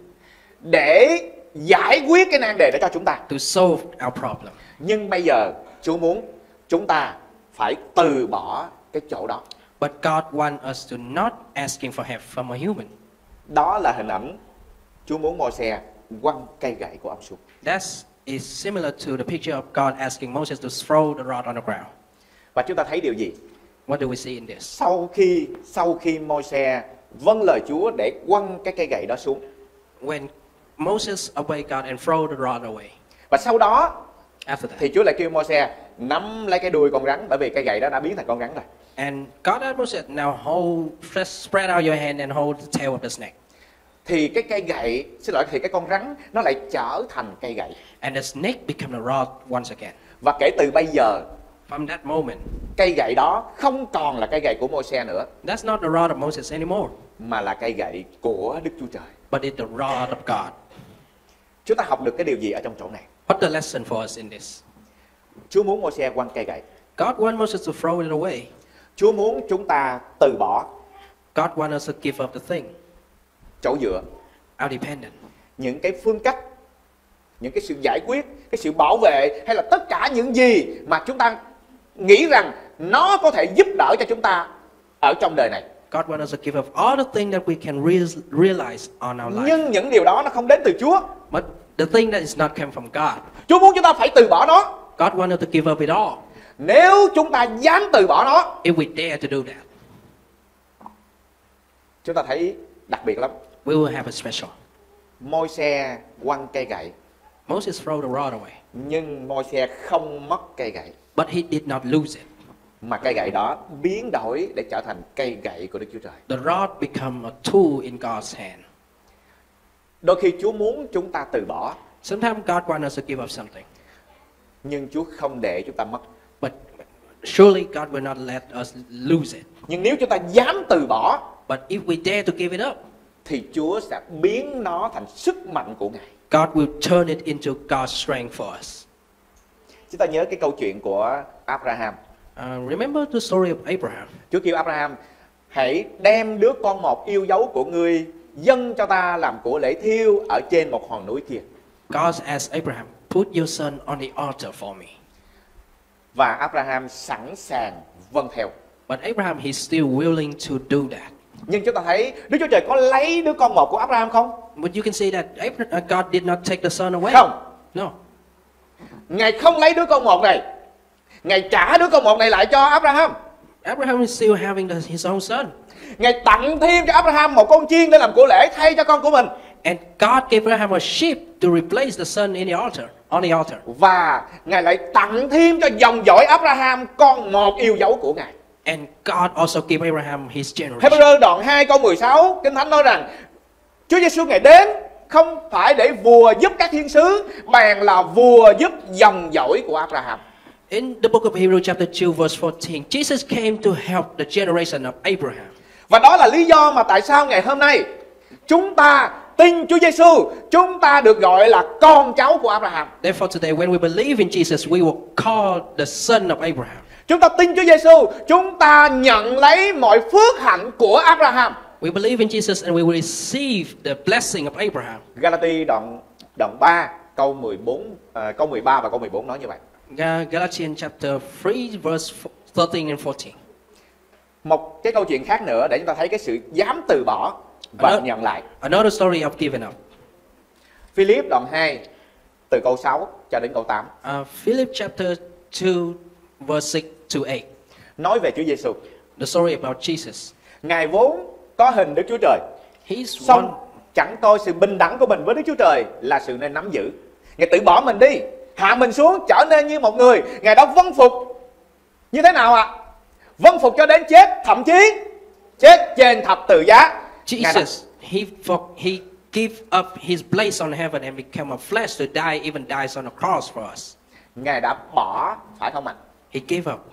Để giải quyết cái nan đề đó cho chúng ta.
To solve our problem.
Nhưng bây giờ Chúa muốn chúng ta phải từ bỏ cái chỗ đó.
But God wants us to not asking for help from a human.
Đó là hình ảnh Chúa muốn Môi-se quăng cây gậy của ông xuống.
That is similar to the picture of God asking Moses to throw the rod on the ground.
Và chúng ta thấy điều gì?
What do we see in this?
Sau khi sau khi Môi-se vâng lời Chúa để quăng cái cây gậy đó xuống.
When Moses obeyed God and throw the rod away.
Và sau đó
After that.
thì Chúa lại kêu Môi-se nắm lấy cái đuôi con rắn, bởi vì cây gậy đó đã biến thành con rắn rồi.
And God asked Moses, now hold, spread out your hand and hold the tail of the snake.
Thì cái cây gậy, xin lỗi, thì cái con rắn nó lại trở thành cây gậy.
And the snake became a rod once again.
Và kể từ bây giờ,
From that moment,
cây gậy đó không còn là cây gậy của Môi-se nữa,
that's not the rod of Moses anymore,
mà là cây gậy của Đức Chúa Trời.
but it's the rod of God.
Chúng ta học được cái điều gì ở trong chỗ này?
What's the lesson for us in this?
Chúa muốn Môi-se quăng cây gậy.
God wants Moses to throw it away.
Chúa muốn chúng ta từ bỏ
God wants us to give up the thing,
chỗ dựa,
our dependent.
những cái phương cách, những cái sự giải quyết, cái sự bảo vệ, hay là tất cả những gì mà chúng ta nghĩ rằng nó có thể giúp đỡ cho chúng ta ở trong đời này.
God wants us to give up all the things that we can re- realize on our life.
Nhưng những điều đó nó không đến từ Chúa.
But the thing that is not come from God.
Chúa muốn chúng ta phải từ bỏ nó.
God wants us to give up it all.
Nếu chúng ta dám từ bỏ nó,
If we dare to do that,
chúng ta thấy đặc biệt lắm.
we will have a special.
Môi-se quăng cây gậy,
Moses threw the rod away,
nhưng Môi-se không mất cây gậy,
but he did not lose it.
mà cây gậy đó biến đổi để trở thành cây gậy của Đức Chúa Trời.
The rod become a tool in God's hand.
Đôi khi Chúa muốn chúng ta từ bỏ,
Sometimes God wants us to give up something,
nhưng Chúa không để chúng ta mất.
but surely God will not let us lose it.
Nhưng nếu chúng ta dám từ bỏ,
But if we dare to give it up,
thì Chúa sẽ biến nó thành sức mạnh của Ngài.
God will turn it into God's strength for us.
Chúng ta nhớ cái câu chuyện của Abraham.
Uh, remember the story of Abraham.
Chúa kêu Abraham, hãy đem đứa con một yêu dấu của ngươi dâng cho ta làm của lễ thiêu ở trên một hòn núi kia.
God asked Abraham, put your son on the altar for me.
Và Abraham sẵn sàng vâng theo.
But Abraham, he's still willing to do that.
Nhưng chúng ta thấy Đức Chúa Trời có lấy đứa con một của Abraham không?
But you can see that Abraham, God did not take the son away.
Không.
No.
Ngài không lấy đứa con một này. Ngài trả đứa con một này lại cho Abraham.
Abraham is still having the, his own son.
Ngài tặng thêm cho Abraham một con chiên để làm của lễ thay cho con của mình.
And God gave Abraham a sheep to replace the son in the altar, on the altar.
Và Ngài lại tặng thêm cho dòng dõi Abraham con một yêu dấu của Ngài.
And God also gave Abraham his generation.
Hebrew đoạn hai câu mười sáu, Kinh Thánh nói rằng Chúa Giêsu Ngài đến không phải để vua giúp các thiên sứ, bèn là vua giúp dòng dõi của Abraham.
In the book of Hebrews chapter two verse fourteen, Jesus came to help the generation of Abraham.
Và đó là lý do mà tại sao ngày hôm nay chúng ta tin Chúa Giêsu, chúng ta được gọi là con cháu của Abraham.
Therefore today when we believe in Jesus, we will call the son of Abraham.
Chúng ta tin Chúa Giêsu, chúng ta nhận lấy mọi phước hạnh của Abraham.
We believe in Jesus and we will receive the blessing of Abraham.
Galati đoạn đoạn ba câu mười bốn, uh, câu mười ba và câu mười bốn nói như vậy.
Galatians chapter three verse thirteen and fourteen.
Một cái câu chuyện khác nữa để chúng ta thấy cái sự dám từ bỏ và
Another,
nhận lại.
another story of giving up.
Philip đoạn hai từ câu sáu cho đến câu tám.
Uh, Philip chapter two verse six to eight.
Nói về Chúa Giêsu.
The story about Jesus.
Ngài vốn có hình Đức Chúa Trời,
He's
xong
one.
chẳng coi sự bình đẳng của mình với Đức Chúa Trời là sự nên nắm giữ. Ngài tự bỏ mình đi, hạ mình xuống trở nên như một người. Ngài đã vâng phục như thế nào ạ? À? Vâng phục cho đến chết, thậm chí chết trên thập tự giá.
Jesus, he for, he gave up his place on heaven and became a flesh to die, even dies on the cross for us.
Ngài đã bỏ, phải không ạ?
He gave up.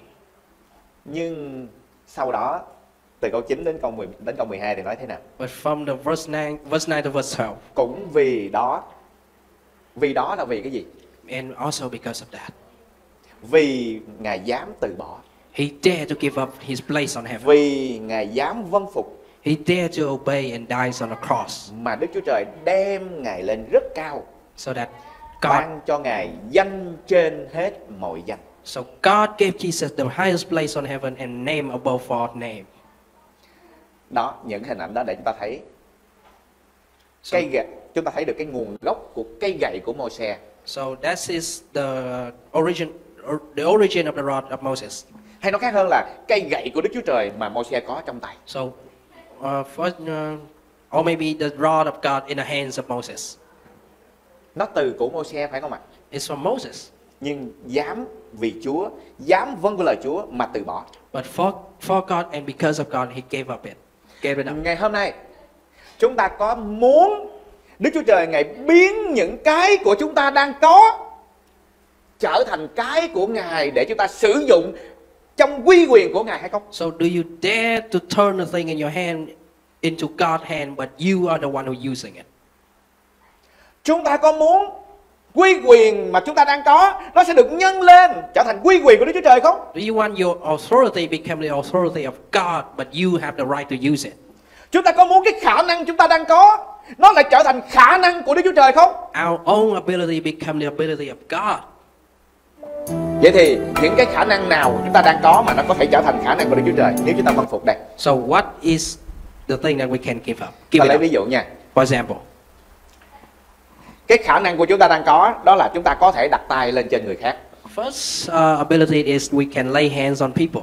Nhưng sau đó từ câu chín đến câu mười đến câu mười hai thì nói thế nào?
But from the verse nine, verse nine to verse twelve.
Cũng vì đó, vì đó là vì cái gì?
And also because of that,
vì Ngài dám từ bỏ,
he dared to give up his place on heaven.
vì Ngài dám vâng phục,
He dared to obey and dies on the cross,
mà Đức Chúa Trời đem Ngài lên rất cao,
so that God,
ban cho Ngài danh trên hết mọi danh.
so God gave Jesus the highest place on heaven and name above all name.
Đó, những hình ảnh đó để chúng ta thấy
So,
cây gậy, chúng ta thấy được cái nguồn gốc của cây gậy của Môi-se.
so that is the origin, or the origin of the rod of Moses.
Hay nói khác hơn là cây gậy của Đức Chúa Trời mà Môi-se có trong tay.
So, uh, first, uh, or maybe the rod of God in the hands of Moses.
Nó từ của Môi-se phải không ạ?
It's from Moses.
Nhưng dám vì Chúa, dám vâng lời Chúa mà từ bỏ.
But for, for God and because of God, he gave up it. Gave it up.
Ngày hôm nay chúng ta có muốn Đức Chúa Trời Ngài biến những cái của chúng ta đang có trở thành cái của Ngài để chúng ta sử dụng trong quy quyền của Ngài hay không?
So do you dare to turn the thing in your hand into God's hand, but you are the one who using it?
Chúng ta có muốn quy quyền mà chúng ta đang có nó sẽ được nhân lên trở thành quy quyền của Đức Chúa Trời không?
Do you want your authority become the authority of God, but you have the right to use it?
Chúng ta có muốn cái khả năng chúng ta đang có nó lại trở thành khả năng của Đức Chúa Trời không?
Our own ability become the ability of God.
Vậy thì những cái khả năng nào chúng ta đang có mà nó có thể trở thành khả năng của Đức Chúa Trời nếu chúng ta vâng phục đây?
So what is the thing that we can give up? Give
Ta
it
lấy
up.
ví dụ nha.
For example,
Cái khả năng của chúng ta đang có đó là chúng ta có thể đặt tay lên trên người khác.
first uh, ability is we can lay hands on people.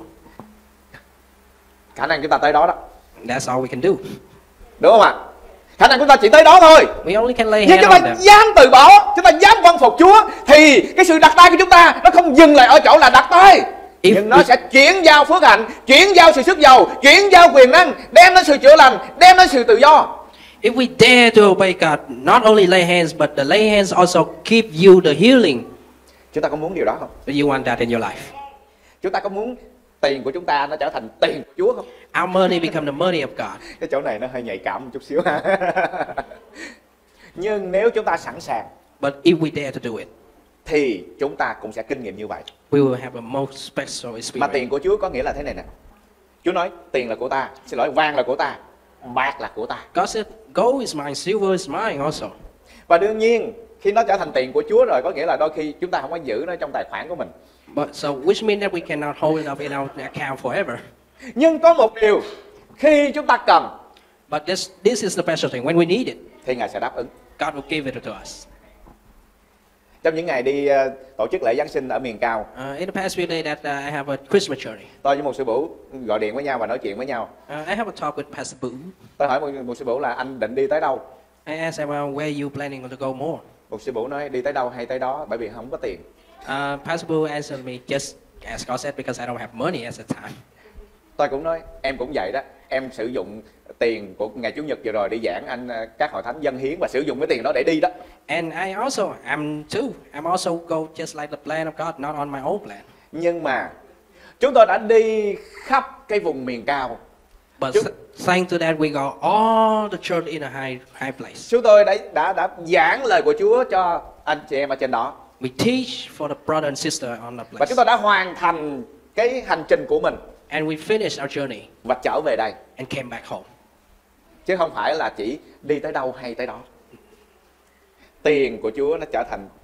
Khả năng chúng ta tới đó đó.
That's all we can do.
Đúng không ạ? Khả năng chúng ta chỉ tới đó thôi.
We only can lay
Nhưng
hands
chúng
on
ta
them.
dám từ bỏ, chúng ta dám vâng phục Chúa thì cái sự đặt tay của chúng ta nó không dừng lại ở chỗ là đặt tay.
If
Nhưng nó
we-
sẽ chuyển giao phước hạnh, chuyển giao sự sức giàu, chuyển giao quyền năng, đem đến sự chữa lành, đem đến sự tự do.
If we dare to obey God, not only lay hands, but the lay hands also give you the healing.
Chúng ta có muốn điều đó không?
Do you want that in your life?
Chúng ta có muốn tiền của chúng ta nó trở thành tiền của Chúa không?
Our money become the money of God.
Cái chỗ này nó hơi nhạy cảm một chút xíu ha. Nhưng nếu chúng ta sẵn sàng,
But if we dare to do it,
thì chúng ta cũng sẽ kinh nghiệm như vậy.
we will have a most special
Mà
experience.
tiền của Chúa có nghĩa là thế này nè. Chúa nói tiền là của ta, xin lỗi, vàng là của ta, bạc là của ta.
God said, gold is mine, silver is mine also.
Và đương nhiên khi nó trở thành tiền của Chúa rồi, có nghĩa là đôi khi chúng ta không có giữ nó trong tài khoản của mình.
But so, which means that we cannot hold it up in our account forever.
Nhưng có một điều, khi chúng ta cần
But this, this is the special thing. When we need it,
thì Ngài sẽ đáp ứng.
God will give it to us.
Trong những ngày đi uh, tổ chức lễ Giáng sinh ở miền cao,
Uh, in the past few days that uh, I have a Christmas journey,
tôi với một sư bủ gọi điện với nhau và nói chuyện với nhau.
uh, I have a talk with Pastor Boo.
Tôi hỏi một, một sư bủ là anh định đi tới đâu?
I asked him, well, where are you planning to go more?
Một sư bủ nói đi tới đâu hay tới đó, bởi vì không có tiền.
Uh, Pastor Boo answered me, just as God said, because I don't have money at the time.
Tôi cũng nói em cũng vậy đó, em sử dụng tiền của ngày Chủ nhật vừa rồi đi giảng anh uh, các hội thánh dân hiến và sử dụng cái tiền đó để đi đó.
And I also, I'm too, I'm also go just like the plan of God, not on my own plan.
Nhưng mà chúng tôi đã đi khắp cái vùng miền cao.
But
Chúng-
th- thanks to that, we got all the church in a high, high place.
Chúng tôi đã, đã đã giảng lời của Chúa cho anh chị em ở trên đó.
We teach for the brother and sister on the
Và
place.
chúng tôi đã hoàn thành cái hành trình của mình
And we finished our journey
và trở về đây.
and came back home.
Chứ không phải là chỉ đi tới đâu hay tới đó. Tiền của Chúa nó trở thành,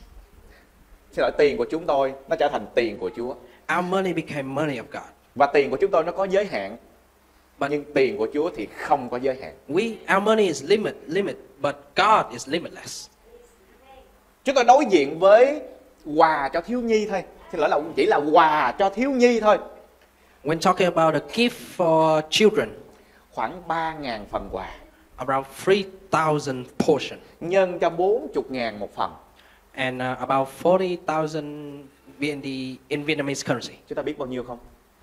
xin lỗi, tiền của chúng tôi nó trở thành tiền của Chúa.
Our money became money of God.
Và tiền của chúng tôi nó có giới hạn.
But
Nhưng tiền của Chúa thì không có giới hạn.
we, our money is limit, limit, but God is limitless.
Chúng tôi đối diện với quà cho thiếu nhi thôi. Xin lỗi là chỉ là quà cho thiếu nhi thôi.
When talking about a gift for children,
Khoảng ba nghìn phần quà.
about three thousand portion,
Nhân cho bốn mươi ngàn một phần.
and uh, about forty thousand V N D in Vietnamese currency.
Chúng ta biết bao nhiêu không?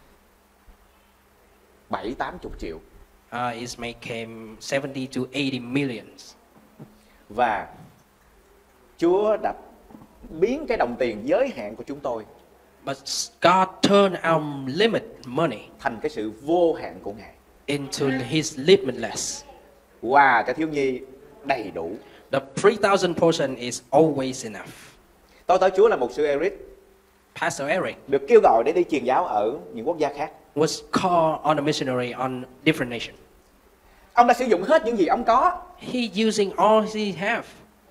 Bảy tám chục triệu.
Uh, it may came seventy to eighty millions.
Và Chúa đã biến cái đồng tiền giới hạn của chúng tôi
But God turned our limit money
thành cái sự vô hạn của Ngài.
into His limitless.
Quà cho thiếu nhi đầy đủ.
The three thousand portion is always enough.
Tôi tới Chúa là mục sư Eric,
Pastor Eric
được kêu gọi để đi truyền giáo ở những quốc gia khác.
was called on a missionary on different nation.
Ông đã sử dụng hết những gì ông có.
He using all he have.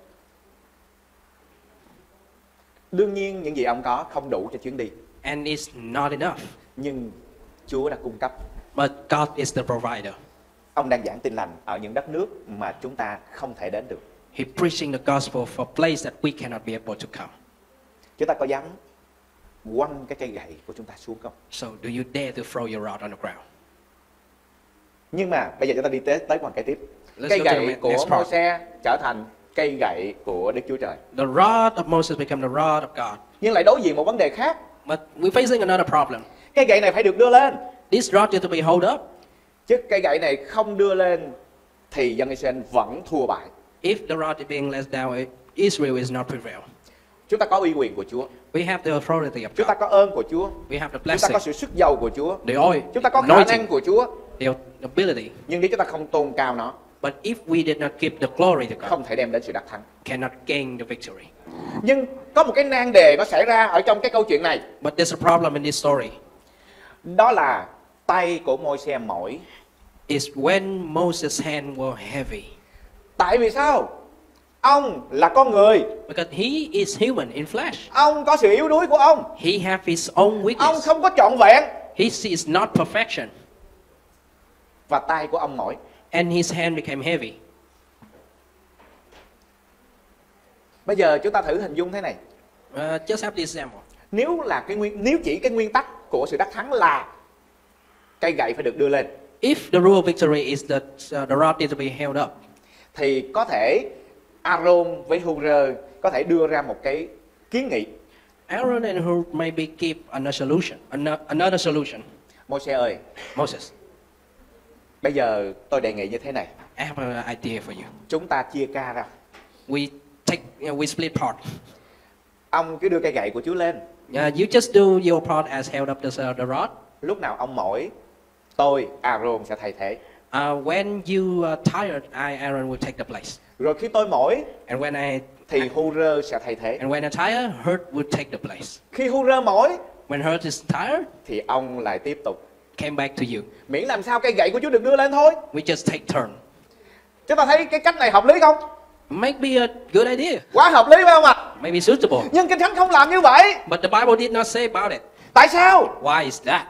Đương nhiên những gì ông có không đủ cho chuyến đi.
And it's not enough.
Nhưng Chúa đã cung cấp.
But God is the provider.
Ông đang giảng tin lành ở những đất nước mà chúng ta không thể đến được.
He preaching the gospel for a place that we cannot be able to come.
Chúng ta có dám quăng cái cây gậy của chúng ta xuống không?
So do you dare to throw your rod on the ground?
Nhưng mà bây giờ chúng ta đi tới tới quan cái tiếp.
Let's
Cây
go to the
gậy
next
của
part.
Môi-se trở thành cây gậy của Đức Chúa Trời.
The rod of Moses became the rod of God.
Nhưng lại đối diện một vấn đề khác.
But we're facing another problem.
Cây gậy này phải được đưa lên.
This rod is to be held up.
Chứ cây gậy này không đưa lên thì dân Israel vẫn thua bại.
If the rod is being let down, Israel is not prevail.
Chúng ta có uy quyền của Chúa.
We have the authority of
Chúng ta
God.
có ơn của Chúa.
We have the
Chúng ta
blessing,
có sự sức giàu của Chúa.
the oil,
Chúng ta có khả năng
anointing,
của Chúa.
the ability.
Nhưng nếu chúng ta không tôn cao nó,
But if we did not give the glory to God,
không thể đem đến sự đắc thắng.
cannot gain the victory.
Nhưng có một cái nan đề nó xảy ra ở trong cái câu chuyện này.
But there's a problem in this story.
Đó là tay của Môi-se mỏi.
Is when Moses' hand were heavy.
Tại vì sao? Ông là con người.
Because he is human in flesh.
Ông có sự yếu đuối của ông.
He have his own
Ông
weakness.
không có trọn vẹn.
His is not perfection.
Và tay của ông mỏi.
And his hand became heavy.
Bây giờ chúng ta thử hình dung thế này.
Uh, just have this example.
Nếu là cái nguyên nếu chỉ cái nguyên tắc của sự đắc thắng là cây gậy phải được đưa lên,
If the rule of victory is that uh, the rod needs to be held up,
thì có thể Aaron với Hur có thể đưa ra một cái kiến nghị.
Aaron and Hur maybe give another solution. ano- Another solution.
Môi-se ơi,
Moses,
bây giờ tôi đề nghị như thế này.
I have an idea for you.
Chúng ta chia ca ra.
We take, you know, we split part.
Ông cứ đưa cây gậy của Chúa lên.
Uh, you just do your part as held up the, uh, the rod.
lúc nào ông mỏi, tôi Aaron sẽ thay thế.
Uh, when you are tired, I, Aaron, will take the place.
Rồi khi tôi mỏi
And when I
thì Hur sẽ thay thế.
and when I'm tired, Hurt will take the place.
Khi Hur mỏi
When Hurt is tired,
thì ông lại tiếp tục.
came back to you.
Miễn làm sao cây gậy của Chúa được đưa lên thôi.
We just take turn.
Chúng ta thấy cái cách này hợp lý không?
Maybe a good idea.
Quá hợp lý phải không ạ?
Maybe suitable.
Nhưng Kinh Thánh không làm như vậy.
But the Bible did not say about it.
Tại sao?
Why is that?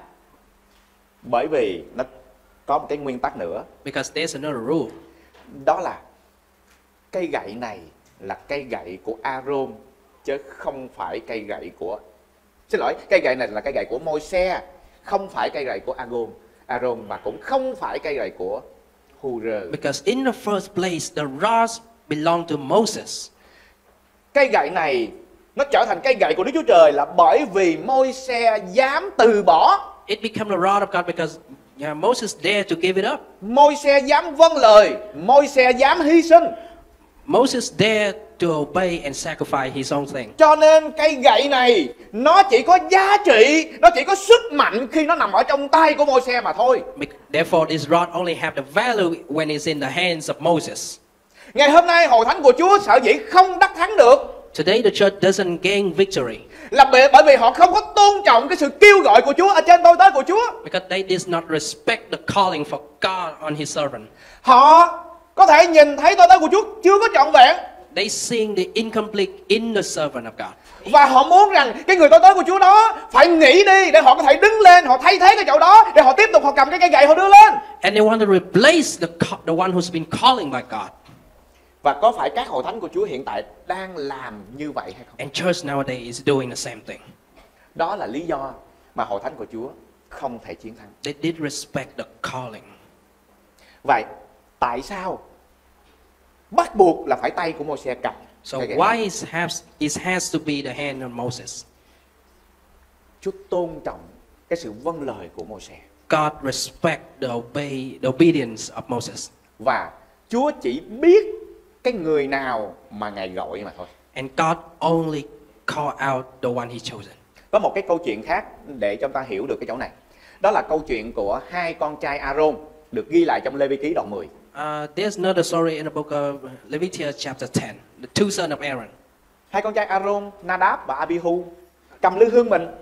Bởi vì nó có một cái nguyên tắc nữa.
Because there's another rule.
Đó là cây gậy này là cây gậy của Aaron chứ không phải cây gậy của Xin lỗi, cây gậy này là cây gậy của Môi-se, không phải cây gậy của Aaron, Aaron mà cũng không phải cây gậy của Hur.
Because in the first place, the rods belong to Moses.
Cây gậy này nó trở thành cây gậy của Đức Chúa Trời là bởi vì Môi-se dám từ bỏ.
It became the rod of God because yeah, Moses dared to give it up.
Môi-se dám vâng lời, Môi-se dám hy sinh.
Moses dared to obey and sacrifice his own thing.
Cho nên cây gậy này nó chỉ có giá trị, nó chỉ có sức mạnh khi nó nằm ở trong tay của Môi-se mà thôi.
Therefore, this rod only have the value when it's in the hands of Moses.
Ngày hôm nay hội thánh của Chúa sở dĩ không đắc thắng được.
Today the church doesn't gain victory
Là bởi bởi vì họ không có tôn trọng cái sự kêu gọi của Chúa ở trên tôi tới của Chúa.
because they did not respect the calling for God on His servant.
Họ có thể nhìn thấy tôi tới của Chúa chưa có trọn vẹn.
They seeing the incomplete in the servant of God.
Và họ muốn rằng cái người tôi tới của Chúa đó phải nghỉ đi để họ có thể đứng lên, họ thay thế cái chỗ đó để họ tiếp tục họ cầm cái cây gậy họ đưa lên.
And they want to replace the, ca- the one who's been calling by God.
Và có phải các hội thánh của Chúa hiện tại đang làm như vậy hay không?
And church nowadays is doing the same thing.
Đó là lý do mà hội thánh của Chúa không thể chiến thắng.
They did respect the calling.
Vậy tại sao bắt buộc là phải tay của Môi-se cầm?
So
cây gậy
why
này?
it has, it has to be the hand of Moses?
Chúa tôn trọng cái sự vâng lời của Môi-se.
God respect the obey the obedience of Moses.
Và Chúa chỉ biết cái người nào mà Ngài gọi mà thôi.
And God only call out the one He chosen.
Có một cái câu chuyện khác để cho ta hiểu được cái chỗ này. Đó là câu chuyện của hai con trai Aaron được ghi lại trong Lê-vi-ký đoạn mười.
Uh, there's another story in the book of Leviticus chapter ten. The two sons of Aaron.
Hai con trai Aaron, Nadab và Abihu cầm lư hương mình,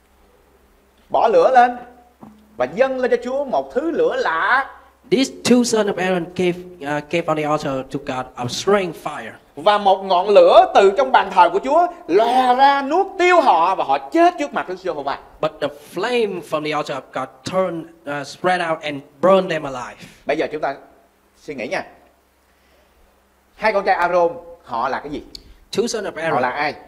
bỏ lửa lên và dâng lên cho Chúa một thứ lửa lạ.
These two sons of Aaron gave uh, gave on the altar to God a strange fire.
Và một ngọn lửa từ trong bàn thờ của Chúa lòe ra nuốt tiêu họ và họ chết trước mặt Đức Giê-hô-va.
But the flame from the altar of God turned, uh, spread out and burned them alive.
Bây giờ chúng ta suy nghĩ nha. Hai con trai Aaron họ là cái gì?
Two sons of
Họ
Aaron,
là ai?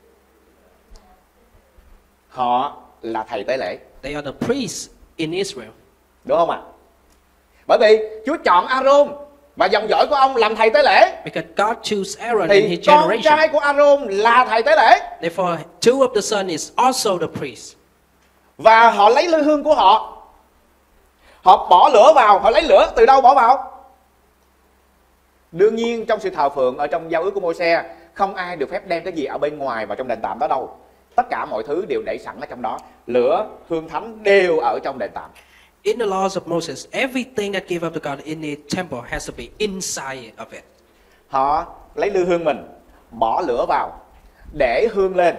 Họ là thầy tế lễ,
they are the priests in Israel.
đúng không ạ? Bởi vì Chúa chọn Aaron và dòng dõi của ông làm thầy tế lễ,
Because God chose Aaron in
thì
his
con
generation.
trai của Aaron là thầy tế lễ.
Therefore, two of the sons is also the priests.
Và họ lấy lư hương của họ, họ bỏ lửa vào. Họ lấy lửa từ đâu bỏ vào? Đương nhiên trong sự thờ phượng ở trong giao ước của Môi-se, không ai được phép đem cái gì ở bên ngoài vào trong đền tạm đó đâu. Tất cả mọi thứ đều để sẵn ở trong đó. Lửa, hương thánh đều ở trong đền tạm.
In the laws of Moses, everything that gave up to God in the temple has to be inside of it.
Họ lấy lư hương mình, bỏ lửa vào, để hương lên.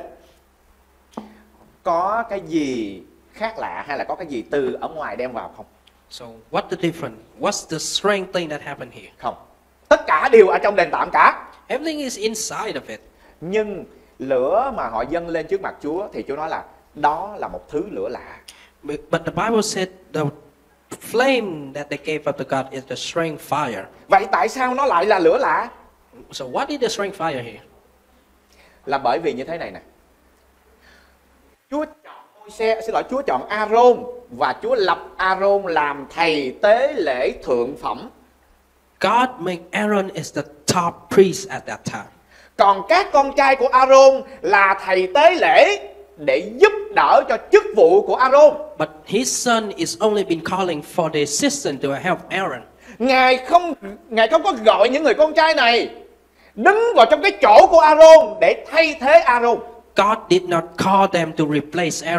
Có cái gì khác lạ hay là có cái gì từ ở ngoài đem vào không?
So what's the difference? What's the strange thing that happened here?
Không. Tất cả đều ở trong đền tạm cả.
Everything is inside of it.
Nhưng lửa mà họ dâng lên trước mặt Chúa thì Chúa nói là đó là một thứ lửa lạ.
But but the Bible said the flame that they gave up to God is the strange fire.
Vậy tại sao nó lại là lửa lạ?
So what is the strange fire here?
Là bởi vì như thế này nè. Chúa chọn Môi-se, xin lỗi, Chúa chọn Aaron và Chúa lập Aaron làm thầy tế lễ thượng phẩm.
God made Aaron as the top priest at that time.
Còn các con trai của Aaron là thầy tế lễ để giúp đỡ cho chức vụ của Aaron.
But his son is only been calling for the assistant to help Aaron.
Ngài không Ngài không có gọi những người con trai này đứng vào trong cái chỗ của Aaron để thay thế Aaron.
God did not call them to replace Aaron.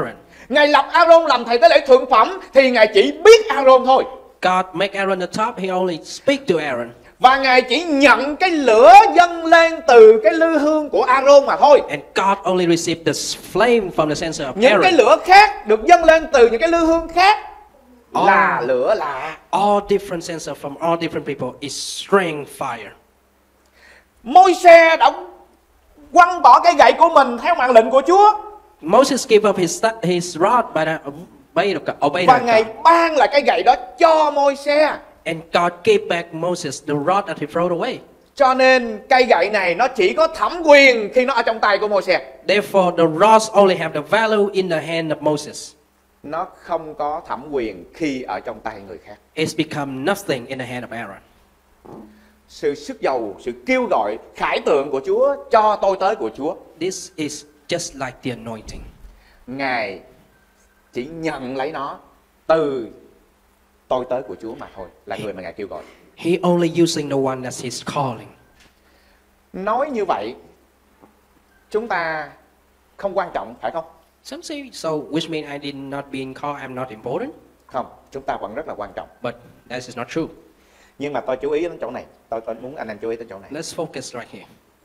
Ngài lập Aaron làm thầy tế lễ thượng phẩm thì Ngài chỉ biết Aaron thôi.
God make Aaron the top, he only speak to Aaron.
Và Ngài chỉ nhận cái lửa dâng lên từ cái lư hương của Aaron mà thôi.
And God only received the flame from the censer of
Những cái
Aaron.
lửa khác được dâng lên từ những cái lư hương khác là lửa lạ.
All different censer from all different people is strange fire.
Môi-se đã quăng bỏ cái gậy của mình theo mạng lệnh của Chúa.
Moses gave up his his rod by the obey of God, obey
Và
God.
Ngài ban lại cái gậy đó cho Môi-se.
And God gave back Moses the rod that he threw away.
Cho nên cây gậy này nó chỉ có thẩm quyền khi nó ở trong tay của Môi-se.
Therefore, the rods only have the value in the hand of Moses.
Nó không có thẩm quyền khi ở trong tay người khác.
It's become nothing in the hand of Aaron.
Sự sức giàu, sự kêu gọi khải tượng của Chúa cho tôi tới của Chúa.
This is just like the anointing.
Ngài chỉ nhận lấy nó từ tôi tới của Chúa mà thôi, là người mà Ngài kêu gọi.
He only using the one that's his calling.
Nói như vậy, chúng ta không quan trọng, phải không?
Some say so, which means I did not being called, I'm not important.
Không, chúng ta vẫn rất là quan trọng.
But that is not true.
Nhưng mà tôi chú ý đến chỗ này, tôi, tôi muốn anh em chú ý đến chỗ này.
Let's focus right here.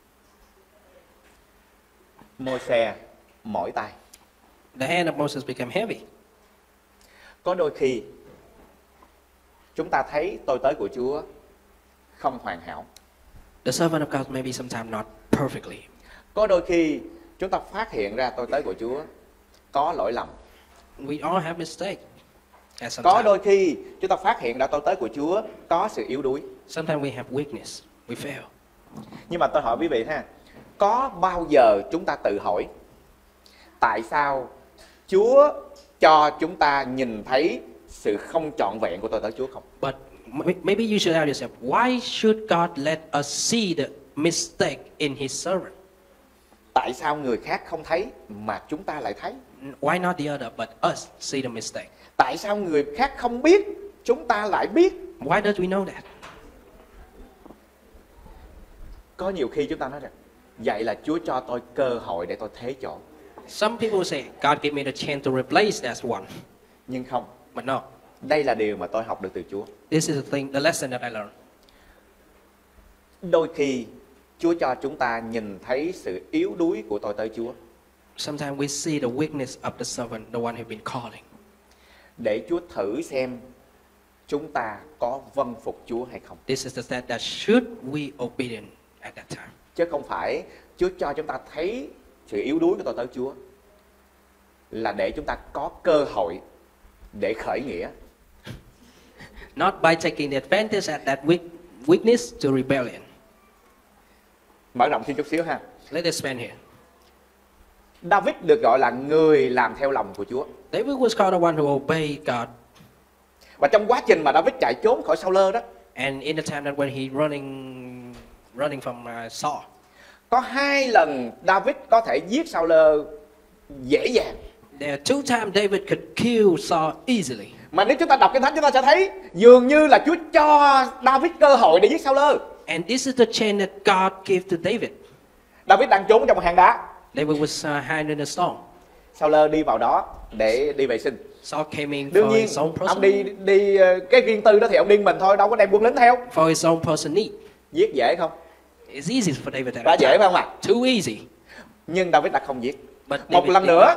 Môi-se mỏi tay.
The hand of Moses became heavy.
Có đôi khi chúng ta thấy tôi tới của Chúa không hoàn hảo.
The servant of God maybe sometimes not perfectly.
Có đôi khi chúng ta phát hiện ra tôi tới của Chúa có lỗi lầm.
We all have mistakes. At some
Có
time.
đôi khi chúng ta phát hiện ra tôi tới của Chúa có sự yếu đuối.
Sometimes we have weakness. We fail.
Nhưng mà tôi hỏi quý vị ha, có bao giờ chúng ta tự hỏi tại sao Chúa cho chúng ta nhìn thấy sự không trọn vẹn của tôi tới Chúa không?
But maybe you should ask yourself, why should God let us see the mistake in his servant?
Tại sao người khác không thấy mà chúng ta lại thấy?
Why not the other, but us see the mistake?
Tại sao người khác không biết, chúng ta lại biết?
Why don't we know that?
Có nhiều khi chúng ta nói rằng, vậy là Chúa cho tôi cơ hội để tôi thế chỗ.
Some people say, God gave me the chance to replace that one.
Nhưng không,
But no,
đây là điều mà tôi học được từ Chúa.
this is the thing, the lesson that I learned.
Đôi khi Chúa cho chúng ta nhìn thấy sự yếu đuối của tôi tới Chúa,
Sometimes we see the weakness of the servant, the one who've been calling.
để Chúa thử xem chúng ta có vâng phục Chúa hay không.
This is the step that should we obedient at that time.
Chứ không phải Chúa cho chúng ta thấy sự yếu đuối của tôi tới Chúa là để chúng ta có cơ hội để khởi nghĩa.
Not by taking the advantage at that weak, weakness to rebellion.
Mở rộng thêm chút xíu ha.
Let us expand here.
David được gọi là người làm theo lòng của Chúa.
David was called the one who obeyed God.
Và trong quá trình mà David chạy trốn khỏi Saul đó,
And in the time that when he running, running from uh, Saul,
có hai lần David có thể giết Saul dễ dàng.
there are two times David could kill Saul easily.
Mà nếu chúng ta đọc Kinh Thánh chúng ta sẽ thấy dường như là Chúa cho David cơ hội để giết Saul.
And this is the chance that God gave to David.
David đang trốn trong một hang đá.
David was uh, hiding in a stone.
Saul đi vào đó để đi vệ sinh.
Saul came in
Đương
for
nhiên
his own
ông
person,
đi đi ờ, cái riêng tư đó thì ông đi mình thôi, đâu có đem quân lính theo.
for his own person need.
Giết dễ không?
It's easy for David at
Đã
that
dễ
time.
phải không ạ?
Too easy.
Nhưng David đã không giết.
But
Một
David
lần
did
nữa,
not.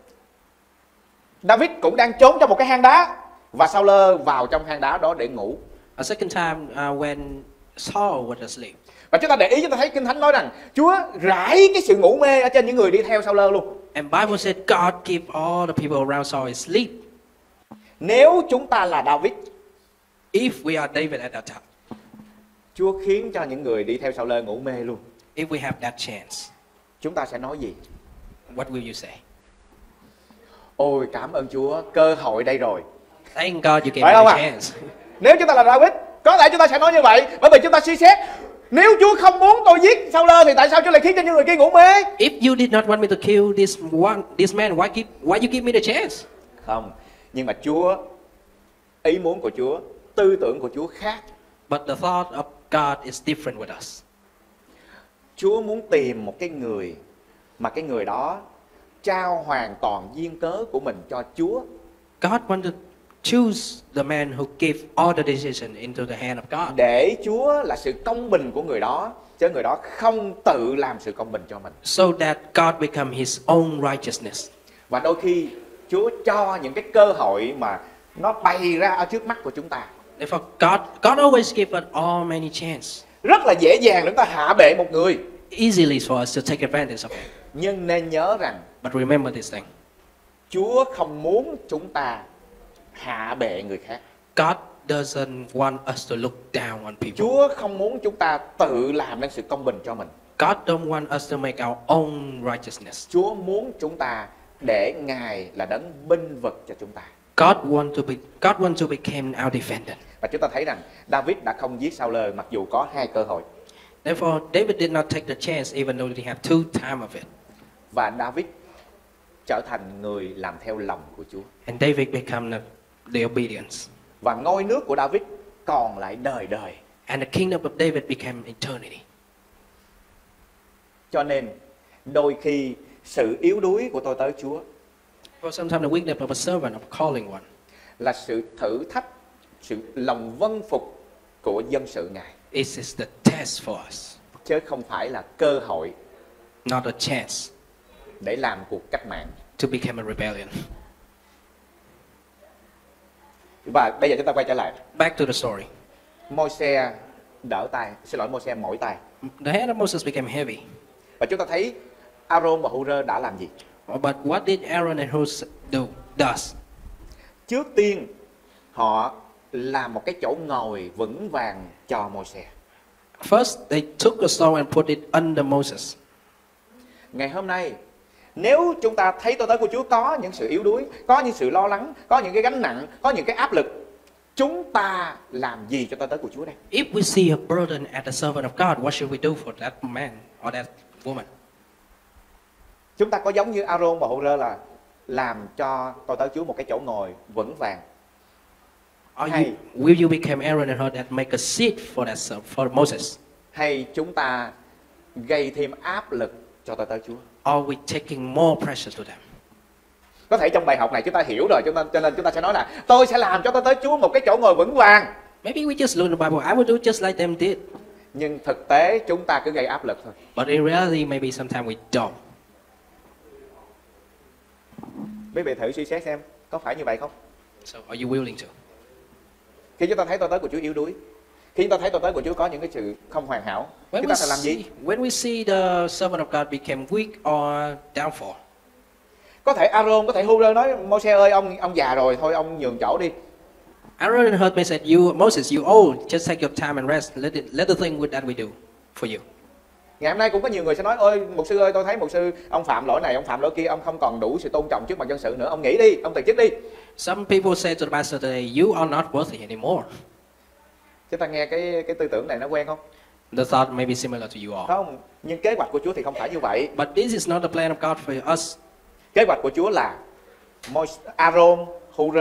David cũng đang trốn trong một cái hang đá và Saul vào trong hang đá đó để ngủ.
A second time uh, when Saul was asleep.
Và chúng ta để ý chúng ta thấy Kinh Thánh nói rằng Chúa rải cái sự ngủ mê ở trên những người đi theo Saul luôn.
And Bible said God gave all the people around Saul sleep.
Nếu chúng ta là David,
If we are David at that time,
Chúa khiến cho những người đi theo Saul ngủ mê luôn.
if we have that chance,
Chúng ta sẽ nói gì?
what will you say?
Ôi cảm ơn Chúa, cơ hội đây rồi.
Thank God you gave
Phải
me
không
the
ạ?
chance.
Nếu chúng ta là David, có thể chúng ta sẽ nói như vậy, bởi vì chúng ta suy xét, nếu Chúa không muốn tôi giết Saul thì tại sao Chúa lại khiến cho những người kia ngủ mê?
If you did not want me to kill this one, this man, why give, why you give me the chance?
Không, nhưng mà Chúa, ý muốn của Chúa, tư tưởng của Chúa khác.
But the thought of God is different with us.
Chúa muốn tìm một cái người mà cái người đó trao hoàn toàn duyên cớ của mình cho Chúa.
God wanted to choose the man who gave all the decision into the hand of God.
Để Chúa là sự công bình của người đó, chứ người đó không tự làm sự công bình cho mình.
So that God become his own righteousness.
Và đôi khi Chúa cho những cái cơ hội mà nó bày ra ở trước mắt của chúng ta.
Therefore, God, God always gives us all many chance.
Rất là dễ dàng chúng ta hạ bệ một người.
Easily for us to take advantage of it.
Nhưng nên nhớ rằng
But remember this thing.
Chúa không muốn chúng ta hạ bệ người khác.
God doesn't want us to look down on people.
Chúa không muốn chúng ta tự làm nên sự công bình cho mình.
God don't want us to make our own righteousness.
Chúa muốn chúng ta để Ngài là đấng binh vực cho chúng ta.
God want to be God want to become our defender.
Và chúng ta thấy rằng David đã không giết Saul mặc dù có hai cơ hội.
Therefore, David did not take the chance even though he had two time of it.
Và David trở thành người làm theo lòng của Chúa.
And David became the, the obedience.
Và ngôi nước của David còn lại đời đời.
And the kingdom of David became eternity.
Cho nên đôi khi sự yếu đuối của tôi tới Chúa
For sometimes the weakness of a servant of calling one
là sự thử thách, sự lòng vâng phục của dân sự Ngài,
is is the test for us,
chứ không phải là cơ hội
not a chance
để làm cuộc cách mạng.
to become a rebellion.
Và bây giờ chúng ta quay trở lại.
Back to the story.
Môi-se đỡ tay, xin lỗi Môi-se mỏi tay.
The hand of Moses became heavy.
Và chúng ta thấy Aaron và Hur đã làm gì?
But what did Aaron and Hur do? Does
Trước tiên họ làm một cái chỗ ngồi vững vàng cho Môi-se.
first they took the stone and put it under Moses.
Ngày hôm nay, nếu chúng ta thấy tôi tới của Chúa có những sự yếu đuối, có những sự lo lắng, có những cái gánh nặng, có những cái áp lực, chúng ta làm gì cho tôi tới của Chúa đây?
If we see a burden at the servant of God, what should we do for that man or that woman?
Chúng ta có giống như Aaron và Hur là làm cho tôi tới Chúa một cái chỗ ngồi vững vàng?
Or
Hay-
you, will you become Aaron and Hur that make a seat for that ser- for Moses?
Hay chúng ta gây thêm áp lực cho tôi tới Chúa?
Or we taking more pressure to them?
Có thể trong bài học này chúng ta hiểu rồi, chúng ta, cho nên chúng ta sẽ nói là tôi sẽ làm cho tôi tới Chúa một cái chỗ ngồi vững vàng.
Maybe we just learn the Bible. I will do just like them did.
Nhưng thực tế chúng ta cứ gây áp lực thôi.
But in reality, maybe sometimes we don't.
Quý vị thử suy xét xem có phải như vậy không?
So are you willing to?
Khi chúng ta thấy tôi tới của Chúa yếu đuối, khi chúng ta thấy tôi tới của Chúa có những cái sự không hoàn hảo,
When
chúng
we
ta phải làm gì?
see, when we see the servant of God became weak or downfall,
Có thể Aaron, có thể Hur nói Môi-se ơi, ông ông già rồi, thôi ông nhường chỗ đi.
Aaron and Hur may said, "You Moses, you old. Just take your time and rest. Let it, let the thing with that we do for you."
Ngày hôm nay cũng có nhiều người sẽ nói ơi, mục sư ơi, tôi thấy mục sư ông phạm lỗi này, ông phạm lỗi kia, ông không còn đủ sự tôn trọng trước mặt dân sự nữa, ông nghỉ đi, ông từ chức đi.
Some people say to the pastor today, "You are not worthy anymore."
Chúng ta nghe cái cái tư tưởng này nó quen không?
The thought may be similar to you all.
Không, nhưng kế hoạch của Chúa thì không phải như vậy.
But this is not the plan of God for us.
Kế hoạch của Chúa là Môi- Aaron, Hur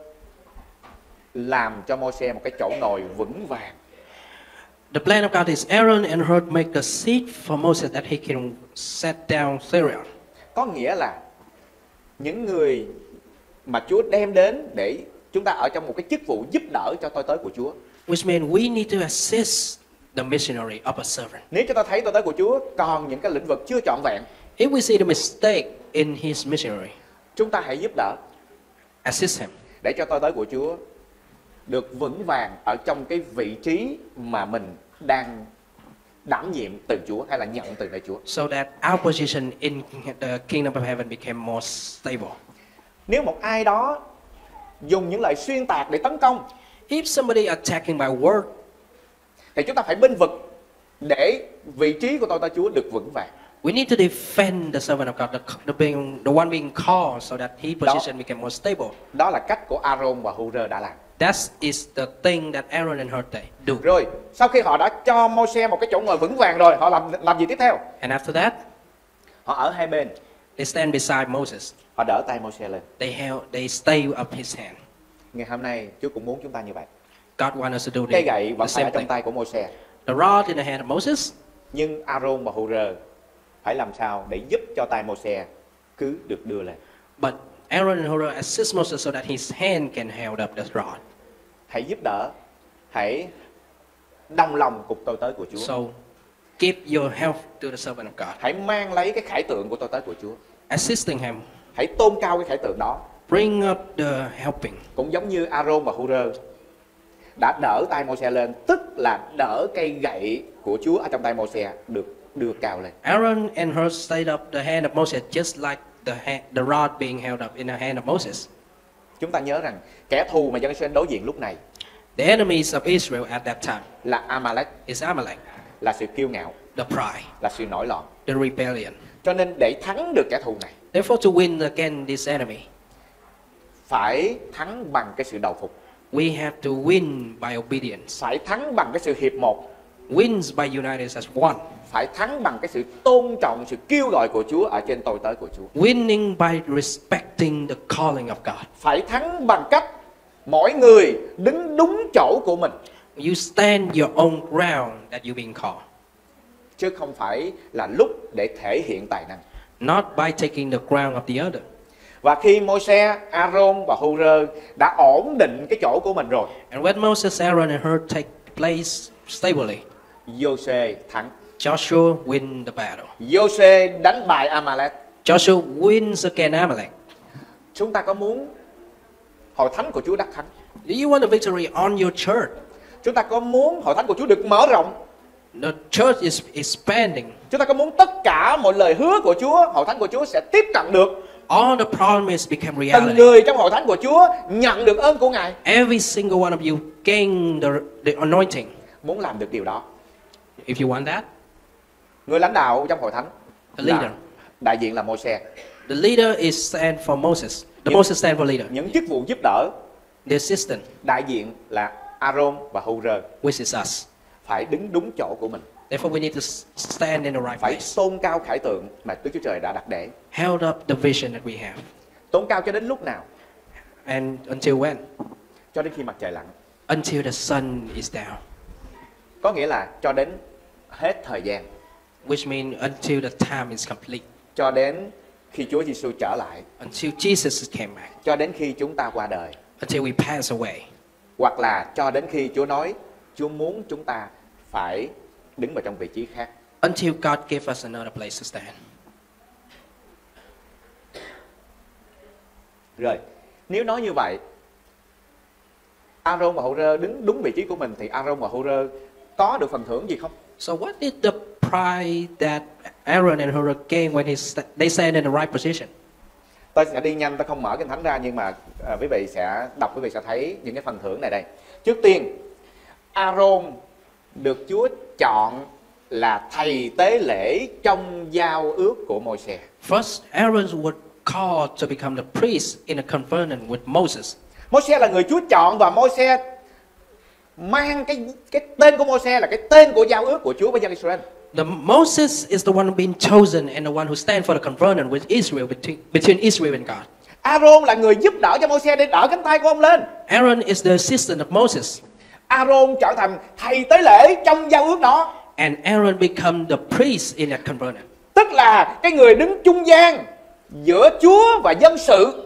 làm cho Môi-se một cái chỗ ngồi vững vàng.
The plan of God is Aaron and Hur make a seat for Moses that he can set down Therion.
Có nghĩa là những người mà Chúa đem đến để chúng ta ở trong một cái chức vụ giúp đỡ cho tôi tới của Chúa.
Which means we need to assist the missionary of a servant.
Nếu chúng ta thấy tôi tới của Chúa còn những cái lĩnh vực chưa trọn vẹn,
If we see the mistake in his missionary,
chúng ta hãy giúp đỡ
assist him
để cho tôi tới của Chúa được vững vàng ở trong cái vị trí mà mình đang đảm nhiệm từ Chúa hay là nhận từ nơi Chúa.
so that our position in the kingdom of heaven became more stable.
Nếu một ai đó dùng những lời xuyên tạc để tấn công
If somebody attacking by word,
thì chúng ta phải bênh vực để vị trí của tôi tới Chúa được vững vàng.
we need to defend the servant of God, the, the, being, the one being called, so that his position became more stable.
Đó là cách của Aaron và Hur đã làm.
That is the thing that Aaron and Hur they do.
Rồi, sau khi họ đã cho Môi-se một cái chỗ ngồi vững vàng rồi, họ làm làm gì tiếp theo?
And after that,
Họ ở hai bên,
they stand beside Moses.
họ đỡ tay Môi-se lên.
They held, they stay up his hand.
Ngày hôm nay Chúa cũng muốn chúng ta như vậy.
God wants us to do
Cây
the,
gậy
the
vẫn phải ở
same
trong
thing.
tay của Môi-se,
The rod in the hand of Moses,
nhưng Aaron và Hur phải làm sao để giúp cho tay Môi-se cứ được đưa lên.
But Aaron and Hur assist Moses so that his hand can hold up the rod.
Hãy giúp đỡ, hãy đồng lòng cùng tôi tới của Chúa.
So give your help to the servant of God.
Hãy mang lấy cái khải tượng của tôi tới của Chúa.
Assisting him.
Hãy tôn cao cái khải tượng đó.
Bring up the helping.
Cũng giống như Aaron và Hur đã đỡ tay Môi-se lên, tức là đỡ cây gậy của Chúa ở trong tay Môi-se được đưa cao lên.
Aaron and Hur stayed up the hand of Moses just like the hand, the rod being held up in the hand of Moses.
Chúng ta nhớ rằng kẻ thù mà dân Israel đối diện lúc này,
The enemies of Israel at that time
là Amalek,
is Amalek,
là sự kiêu ngạo,
the pride,
là sự nổi loạn.
the rebellion.
Cho nên để thắng được kẻ thù này,
Therefore, to win against this enemy,
phải thắng bằng cái sự đầu phục,
we have to win by obedience.
phải thắng bằng cái sự hiệp một,
Wins by united as one.
phải thắng bằng cái sự tôn trọng, sự kêu gọi của Chúa ở trên tôi tới của Chúa.
Winning by respecting the calling of God.
Phải thắng bằng cách mỗi người đứng đúng chỗ của mình,
You stand your own ground that you've been called,
chứ không phải là lúc để thể hiện tài năng.
not by taking the ground of the other.
Và khi Môi-se, Aaron và Hur đã ổn định cái chỗ của mình rồi,
And when Moses, Aaron, and Hur take place stably,
Giô-suê thắng.
Joshua win the battle.
Giô-suê đánh bại Amalek.
Joshua wins against Amalek.
Chúng ta có muốn hội thánh của Chúa đắc thắng?
Do you want a victory on your church?
Chúng ta có muốn hội thánh của Chúa được mở rộng?
The church is expanding.
Chúng ta có muốn tất cả mọi lời hứa của Chúa, hội thánh của Chúa sẽ tiếp cận được?
All the promise become
Từng
reality.
người trong hội thánh của Chúa nhận được ơn của Ngài.
Every single one of you gain the, the anointing.
Muốn làm được điều đó,
If you want that,
người lãnh đạo trong hội thánh
the leader.
là đại diện là Môi-se.
The leader is stand for Moses. The
Những-
Moses stand for leader.
Những chức vụ giúp đỡ,
The assistant,
đại diện là Aaron và Hur,
which is us.
phải đứng đúng chỗ của mình,
Therefore, we need to s- stand in the right
phải
place.
tôn cao khải tượng mà Đức Chúa Trời đã đặt để.
Held up the vision that we have.
Tôn cao cho đến lúc nào?
And until when?
Cho đến khi mặt trời lặn.
Until the sun is down.
Có nghĩa là cho đến hết thời gian,
Which means until the time is complete.
cho đến khi Chúa Giêsu trở lại,
Until Jesus came back.
cho đến khi chúng ta qua đời,
Until we pass away.
hoặc là cho đến khi Chúa nói Chúa muốn chúng ta phải đứng vào trong vị trí khác.
Until God gave us another place to stand.
Rồi, nếu nói như vậy, Aaron và Hur đứng đúng vị trí của mình thì Aaron và Hur có được phần thưởng gì không?
So what is the pride that Aaron and Hur gain when he st- they stand in the right position?
Tôi sẽ đi nhanh, tôi không mở kinh thánh ra, nhưng mà à, quý vị sẽ đọc, quý vị sẽ thấy những cái phần thưởng này đây. Trước tiên, Aaron được Chúa chọn là thầy tế lễ trong giao ước của Môi-se.
First, Aaron was called to become the priest in a covenant with Moses.
Môi-se là người Chúa chọn, và Môi-se mang cái cái tên của Môi-se là cái tên của giao ước của Chúa với dân Israel.
The Moses is the one being chosen and the one who stands for the covenant with Israel, between, between Israel and God.
Aaron là người giúp đỡ cho Môi-se để đỡ cánh tay của ông lên.
Aaron is the assistant of Moses.
Aaron trở thành thầy tế lễ trong giao ước đó.
And Aaron become the priest in that covenant.
Tức là cái người đứng trung gian giữa Chúa và dân sự.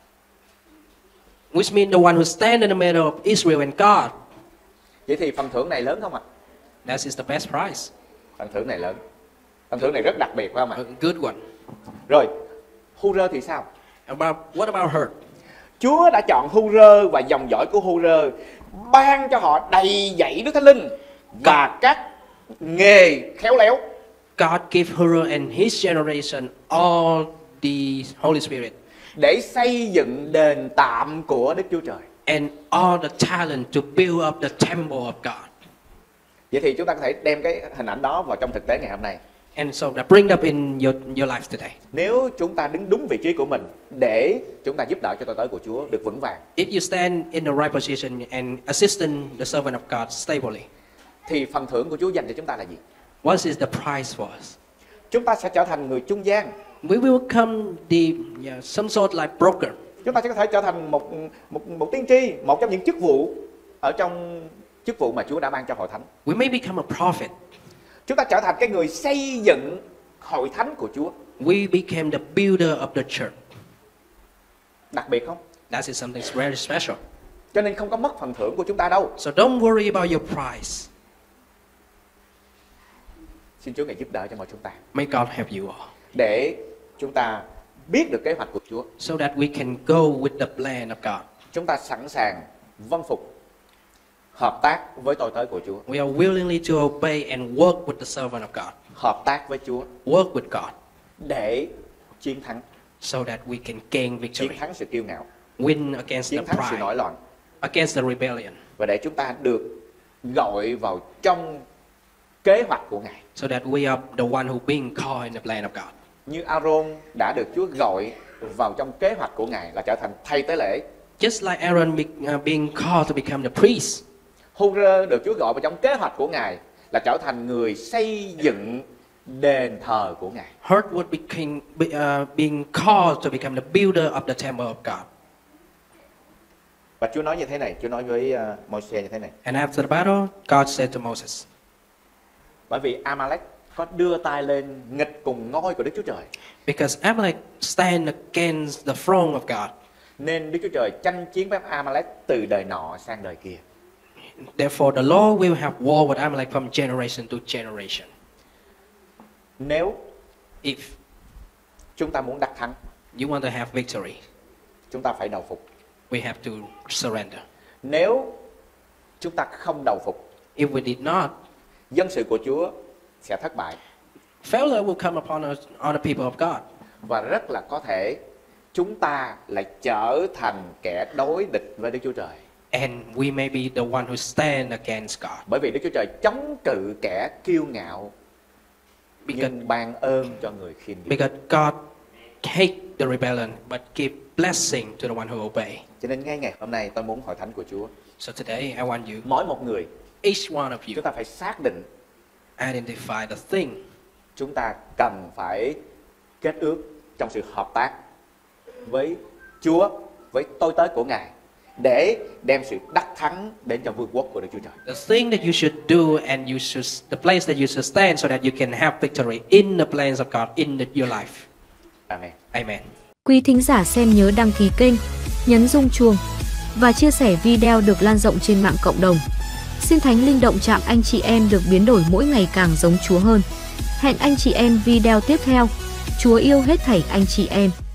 Which means the one who stands in the middle of Israel and God.
Vậy thì phần thưởng này lớn không ạ?
That is the best prize.
Phần thưởng này lớn. Phần thưởng này rất đặc biệt phải không ạ?
A good one.
Rồi, Hur thì sao?
About, what about her?
Chúa đã chọn Hur và dòng dõi của Hur, ban cho họ đầy dẫy Đức Thánh Linh và các nghề khéo léo.
God gave Hur and his generation all the Holy Spirit
để xây dựng đền tạm của Đức Chúa Trời.
and all the talent to build up the temple of God.
Vậy thì chúng ta có thể đem cái hình ảnh đó vào trong thực tế ngày hôm nay.
And so that bring up in your, your life today.
Nếu chúng ta đứng đúng vị trí của mình để chúng ta giúp đỡ cho tôi tới của Chúa được vững vàng,
If you stand in the right position and assisting the servant of God stably,
thì phần thưởng của Chúa dành cho chúng ta là gì?
what is the prize for us?
Chúng ta sẽ trở thành người trung gian.
We will become the yeah, some sort like broker.
Chúng ta sẽ có thể trở thành một một một tiên tri, một trong những chức vụ ở trong chức vụ mà Chúa đã ban cho hội thánh.
We may become a prophet.
Chúng ta trở thành cái người xây dựng hội thánh của Chúa.
We became the builder of the church.
Đặc biệt không?
That is something very special.
Cho nên không có mất phần thưởng của chúng ta đâu.
So don't worry about your prize.
Xin Chúa ngài giúp đỡ cho mọi chúng ta.
May God help you all.
Để chúng ta biết được kế hoạch của Chúa.
So that we can go with the plan of God.
Chúng ta sẵn sàng vâng phục, hợp tác với tôi tớ của Chúa.
We are willingly to obey and work with the servant of God.
Hợp tác với Chúa.
Work with God.
Để chiến thắng.
So that we can gain victory.
Chiến thắng sự kiêu ngạo.
Win against
Chiến
the
thắng sự nổi
pride.
loạn.
Against the rebellion.
Và để chúng ta được gọi vào trong kế hoạch của Ngài.
So that we are the one who being called in the plan of God.
Như Aaron đã được Chúa gọi vào trong kế hoạch của Ngài là trở thành thầy tế lễ.
Just like Aaron be, uh, being called to become the priest.
Hur được Chúa gọi vào trong kế hoạch của Ngài là trở thành người xây dựng đền thờ của Ngài.
Hurt would became be, uh, being called to become the builder of the temple of God.
Và Chúa nói như thế này, Chúa nói với uh, Môi-se như thế này.
And after the battle, God said to Moses.
Bởi vì Amalek có đưa tay lên nghịch cùng ngôi của Đức Chúa Trời.
Because Amalek stand against the throne of God.
Nên Đức Chúa Trời tranh chiến với Amalek từ đời nọ sang đời kia.
Therefore, the Lord will have war with Amalek from generation to generation.
Nếu
If
chúng ta muốn đắc thắng,
you want to have victory,
chúng ta phải đầu phục.
we have to surrender.
Nếu chúng ta không đầu phục,
If we did not,
dân sự của Chúa sẽ thất bại.
failure will come upon us, on the people of God.
Và rất là có thể chúng ta lại trở thành kẻ đối địch với Đức Chúa Trời.
And we may be the one who stand against God.
Bởi vì Đức Chúa Trời chống cự kẻ kiêu ngạo,
Because,
nhưng ban ơn cho người khiêm nhường.
because God hate the rebellion, but give blessing to the one who obey.
Cho nên ngay ngày hôm nay tôi muốn hội thánh của Chúa,
So today, I want you,
mỗi một người,
each one of
chúng
you,
ta phải xác định
identify the thing
chúng ta cần phải kết ước trong sự hợp tác với Chúa, với tôi tớ của Ngài, để đem sự đắc thắng đến cho vương quốc của Đức Chúa Trời.
The thing that you should do and you should, the place that you should stand so that you can have victory in the plans of God in the, your life.
Amen.
Amen.
Quý thính giả xem nhớ đăng ký kênh, nhấn rung chuông và chia sẻ video được lan rộng trên mạng cộng đồng. Xin Thánh Linh động chạm anh chị em được biến đổi mỗi ngày càng giống Chúa hơn. Hẹn anh chị em video tiếp theo. Chúa yêu hết thảy anh chị em.